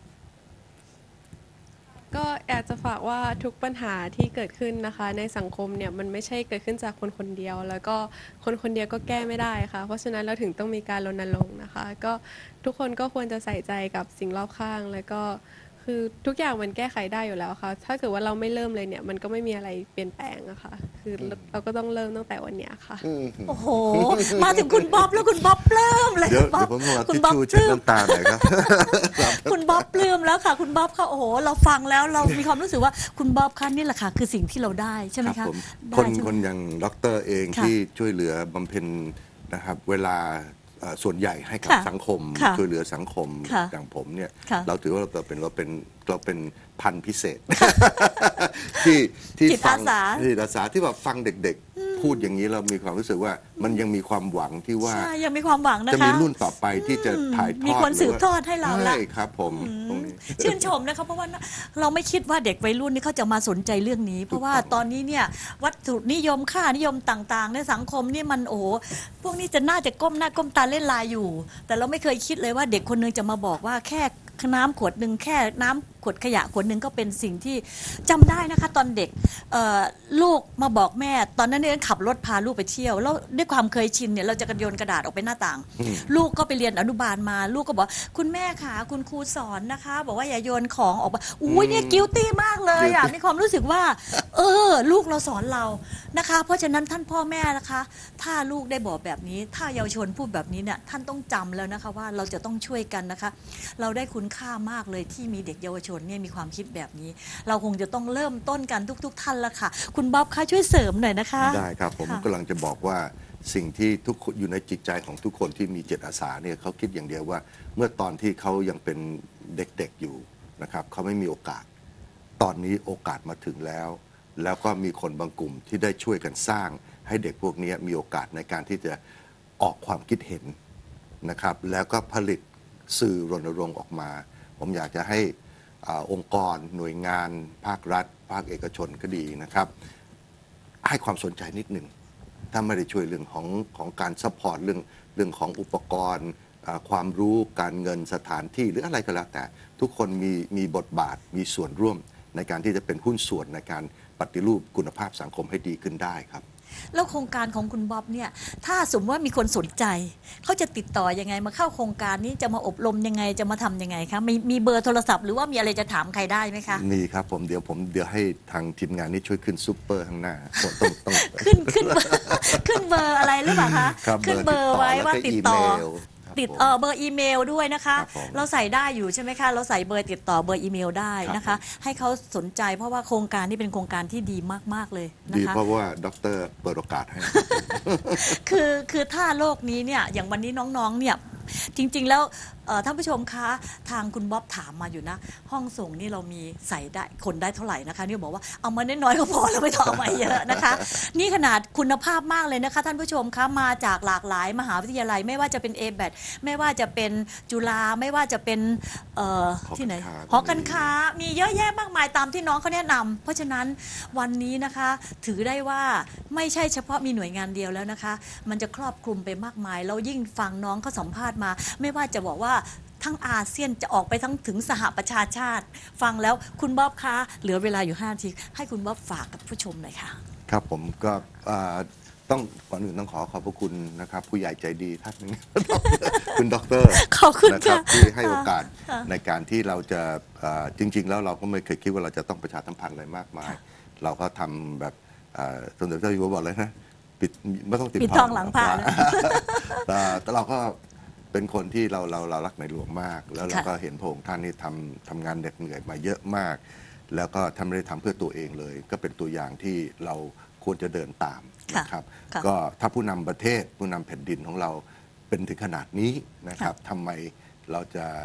ก็อยากจะฝากว่าทุกปัญหาที่เกิดขึ้นนะคะ ในสังคมเนี่ยมันไม่ใช่เกิดขึ้นจากคนคนเดียว แล้วก็คนคนเดียวก็แก้ไม่ได้ค่ะ เพราะฉะนั้นเราถึงต้องมีการรณรงค์นะคะ ก็ทุกคนก็ควรจะใส่ใจกับสิ่งรอบข้าง แล้วก็คือทุกอย่างมันแก้ไขได้อยู่แล้วค่ะถ้าเกิดว่าเราไม่เริ่มเลยเนี่ยมันก็ไม่มีอะไรเปลี่ยนแปลงอะค่ะคือเราก็ต้องเริ่มตั้งแต่วันเนี้ยค่ะโอ้โหมาถึงคุณบ๊อบแล้วคุณบ๊อบปลื้มเลยเดี๋ยวบ๊อบเดี๋ยวผมเอาคุทิณชบ๊อบชู่ปเช็ดลื้มน้ำตาหน่อยครับคุณบ๊อบปลื้มแล้วค่ะ คุณบ๊อบค่ะโอ้โหเราฟังแล้วเรามีความรู้สึกว่าคุณบ๊อบคะนี่แหละค่ะคือสิ่งที่เราได้ใช่ไหมครัคะบผมได้คนใช่ไหมคนอย่างด็อกเตอร์เองค่ะที่ช่วยเหลือบำเพ็ญนะครับ เวลาเอ่อส่วนใหญ่ให้กับค่ะสังคมค่ะช่วยเหลือสังคมค่ะอย่างผมเนี่ยค่ะเราถือว่าเราเป็นเราเป็นเราเป็นพันธุ์พิเศษ ที่ที่จิตฟัอาสาที่อาสาที่แบบฟังเด็กๆ พูดอย่างนี้เรามีความรู้สึกว่ามันยังมีความหวังที่ว่าใช่ยังมีความหวังนะคะจะมีรุ่นต่อไปที่จะถ่ายทอดมีคนสืบทอดให้เราละใช่ครับผมตรงนี้ชื่นชมนะคะเพราะว่าเราไม่คิดว่าเด็กวัยรุ่นนี่เขาจะมาสนใจเรื่องนี้ เพราะว่าตอนนี้เนี่ยวัตถุนิยมค่านิยมต่างๆ ในสังคมนี่มันโอ้โหพวกนี้จะน่าจะก้มหน้าก้มตาเล่นไลน์อยู่ แต่เราไม่เคยคิดเลยว่าเด็กคนนึงจะมาบอกว่าแค่น้ำขวดหนึ่งแค่น้ำขวดขยะขวดหนึ่งก็เป็นสิ่งที่จำได้นะคะตอนเด็กเอ่อลูกมาบอกแม่ ตอนนั้นเนี่ยขับรถพาลูกไปเที่ยวแล้วด้วยความเคยชินเนี่ยเราจะกระโยนกระดาษออกไปหน้าต่าง ลูกก็ไปเรียนอนุบาลมา ลูกก็บอกคุณแม่ค่ะคุณครูสอนนะคะ บอกว่าอย่าโยนของออกมาอุ้ยเนี่ยกิ้วตี้มากเลยอ่ะมีความรู้สึกว่า เออ ลูกเราสอนเรานะคะ เพราะฉะนั้นท่านพ่อแม่นะคะ ถ้าลูกได้บอกแบบนี้ ถ้าเยาวชนพูดแบบนี้เนี่ยท่านต้องจำแล้วนะคะว่าเราจะต้องช่วยกันนะคะ เราได้คุณค่ามากเลยที่มีเด็กเยาวชนเนี่ยมีความคิดแบบนี้ เราคงจะต้องเริ่มต้นกันทุก ๆ ท่านละค่ะ คุณบ๊อบคะช่วยเสริมหน่อยนะคะได้ครับผมค่ะกำลังจะบอกว่าสิ่งที่ทุกคนอยู่ในจิตใจของทุกคนที่มีจิตอาสาเนี่ยเขาคิดอย่างเดียวว่า เมื่อตอนที่เขายังเป็นเด็กๆอยู่นะครับเขาไม่มีโอกาส ตอนนี้โอกาสมาถึงแล้ว แล้วก็มีคนบางกลุ่มที่ได้ช่วยกันสร้างให้เด็กพวกนี้มีโอกาสในการที่จะออกความคิดเห็นนะครับแล้วก็ผลิตสื่อรณรงค์ออกมา ผมอยากจะให้อาองค์กรหน่วยงานภาครัฐ ภาคเอกชนก็ดีนะครับให้ความสนใจนิดหนึ่งถ้าไม่ได้ช่วยเรื่องของของการซัพพอร์ตเรื่องเรื่องของอุปกรณ์อ่าความรู้การเงินสถานที่หรืออะไรก็แล้วแต่ทุกคนมีมีบทบาทมีส่วนร่วมในการที่จะเป็นหุ้นส่วนในการปฏิรูปคุณภาพสังคมให้ดีขึ้นได้ครับแล้วโครงการของคุณบ๊อบเนี่ยถ้าสมมติว่ามีคนสนใจเขาจะติดต่อยังไงมาเข้าโครงการนี้จะมาอบรมยังไงจะมาทำยังไงคะมีมีเบอร์โทรศัพท์หรือว่ามีอะไรจะถามใครได้ไหมคะมีครับผมเดี๋ยวผมเดี๋ยวให้ทางทีมงานนี้ช่วยขึ้นซุปเปอร์ข้างหน้าผมต้องต้องขึ้นขึ้นเบอร์ขึ้นเบอร์อะไรหรือเปล่าคะครับขึ้นเบอร์ไว้ว่าติดต่อแล้วก็อีเมลติดเออเบอร์อีเมลด้วยนะคะครับผมเราใส่ได้อยู่ใช่ไหมคะเราใส่เบอร์ติดต่อเบอร์อีเมลได้นะครัคะบให้เขาสนใจเพราะว่าโครงการนี้เป็นโครงการที่ดีมากๆเลยนะดีคะเพราะว่าด็อกเตอร์เปิดโอกาสให้คือคือถ้าโลกนี้เนี่ยอย่างวันนี้น้องๆเนี่ยจริงๆแล้วเอ่อท่านผู้ชมคะทางคุณบ๊อบถามมาอยู่นะ ห้องส่งนี่เรามีใส่ได้คนได้เท่าไหร่นะคะนี่บอกว่าเอามาน้อยๆก็พอแล้วไม่ต้องเอามาเยอะนะคะ นี่ขนาดคุณภาพมากเลยนะคะท่านผู้ชมคะมาจากหลากหลายมหาวิทยาลัย ไม่ว่าจะเป็น เอ แบท ไม่ว่าจะเป็นจุฬาไม่ว่าจะเป็นเอ่อที่ไหนหอการค้ามีเยอะแยะมากมายตามที่น้องเขาแนะนำเพราะฉะนั้นวันนี้นะคะถือได้ว่าไม่ใช่เฉพาะมีหน่วยงานเดียวแล้วนะคะ มันจะครอบคลุมไปมากมายแล้วยิ่งฟังน้องเขาสัมภาษณ์มา ไม่ว่าจะบอกว่าทั้งอาเซียนจะออกไปทั้งถึงสหประชาชาติ ฟังแล้วคุณบ๊อบคะเหลือเวลาอยู่ห้านาทีให้คุณบ๊อบฝากกับผู้ชมหน่อยค่ะครับผมก็อ่าต้องก่อนอื่นต้องขอขอบพระคุณนะครับ ผู้ใหญ่ใจดีท่านหนึง คุณด็อกเตอร์ขอบคุณนะคค่ะรับที่ให้โอกาสค่ะในการที่เราจะอ่าจริง ๆ แล้วเราก็ไม่เคยคิดว่าเราจะต้องประชาสัมพันธ์อะไรมากมาย เราก็ทำแบบอ่าสมเด็จพระเจ้าอยู่หัวบอกเลยนะปิดไม่ต้องติดปิดทองหลังพระนะแต่แต่เราก็เป็นคนที่เราเราเรารักในหลวงมาก แล้วเราค่ะก็เห็นพระองค์ท่านนี่ทำทำงานเหน็ดเหนื่อยมาเยอะมาก แล้วก็ท่านไม่ได้ทำเพื่อตัวเองเลย ก็เป็นตัวอย่างที่เราควรจะเดินตามค่ะนะครับค่ะก็ถ้าผู้นำประเทศผู้นำแผ่นดินของเราเป็นถึงขนาดนี้นะครับทำไมเราจะ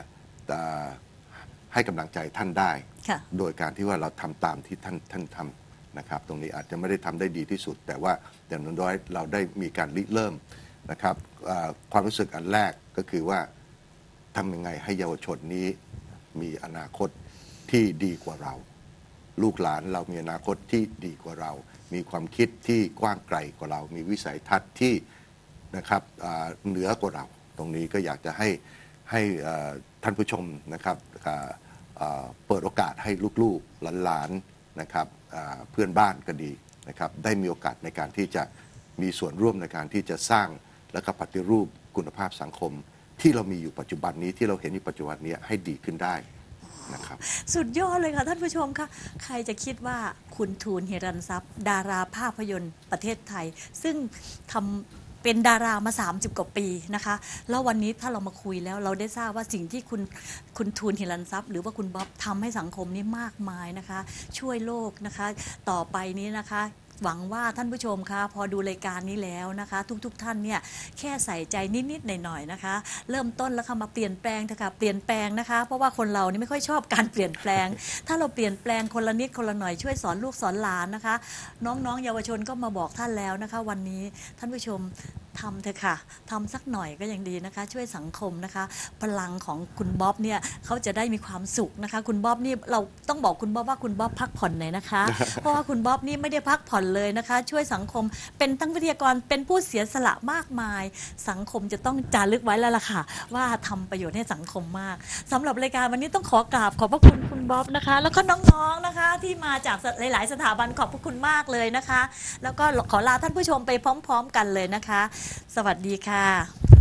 อ่าให้กำลังใจท่านได้ค่ะโดยการที่ว่าเราทำตามที่ท่านท่านทำนะครับตรงนี้อาจจะไม่ได้ทำได้ดีที่สุด แต่ว่าอย่างน้อยเราได้มีการริเริ่มนะครับอ่าความรู้สึกอันแรกก็คือว่าทำยังไงให้เยาวชนนี้มีอนาคตที่ดีกว่าเรา ลูกหลานเรามีอนาคตที่ดีกว่าเรา มีความคิดที่กว้างไกลกว่าเรา มีวิสัยทัศน์ที่นะครับอ่าเหนือกว่าเรา ตรงนี้ก็อยากจะให้ให้อ่าท่านผู้ชมนะครับอ่าอ่าเปิดโอกาสให้ลูกๆหลานๆนะครับอ่าเพื่อนบ้านก็ดีนะครับได้มีโอกาสในการที่จะมีส่วนร่วมในการที่จะสร้างและก็ปฏิรูปคุณภาพสังคม ที่เรามีอยู่ปัจจุบันนี้ที่เราเห็นอยู่ปัจจุบันนี้ให้ดีขึ้นได้นะครับสุดยอดเลยค่ะท่านผู้ชมคะใครจะคิดว่าคุณทูลหิรัญทรัพย์ ดาราภาพยนตร์ประเทศไทย ซึ่งทำเป็นดารามาสามสิบกว่าปีนะคะแล้ววันนี้ถ้าเรามาคุยแล้วเราได้ทราบว่าสิ่งที่คุณคุณทูลหิรัญทรัพย์หรือว่าคุณบ๊อบทำให้สังคมนี้มากมายนะคะช่วยโลกนะคะต่อไปนี้นะคะหวังว่าท่านผู้ชมคะพอดูรายการนี้แล้วนะคะทุกๆ ท่านเนี่ยแค่ใส่ใจนิดๆหน่อยๆนะคะเริ่มต้นแล้วค่ะมาเปลี่ยนแปลงเถอะค่ะเปลี่ยนแปลงนะคะเพราะว่าคนเรานี่ไม่ค่อยชอบการเปลี่ยนแปลงถ้าเราเปลี่ยนแปลงคนละนิดคนละหน่อยช่วยสอนลูกสอนหลานนะคะน้องๆเยาวชนก็มาบอกท่านแล้วนะคะวันนี้ท่านผู้ชมทำเถอะค่ะทำสักหน่อยก็ยังดีนะคะช่วยสังคมนะคะพลังของคุณบ๊อบเนี่ยเขาจะได้มีความสุขนะคะคุณบ๊อบนี่เราต้องบอกคุณบ๊อบว่าคุณบ๊อบพักผ่อนหน่อยนะคะ เพราะว่าคุณบ๊อบนี่ไม่ได้พักผ่อนเลยนะคะช่วยสังคมเป็นทั้งวิทยากรเป็นผู้เสียสละมากมายสังคมจะต้องจารึกไว้แล้วล่ะค่ะว่าทำประโยชน์ให้สังคมมากสำหรับรายการวันนี้ต้องขอกราบขอบพระคุณคุณบ๊อบนะคะแล้วก็น้องๆนะคะที่มาจากหลายๆสถาบันขอบพระคุณมากเลยนะคะแล้วก็ขอลาท่านผู้ชมไปพร้อมๆกันเลยนะคะสวัสดีค่ะ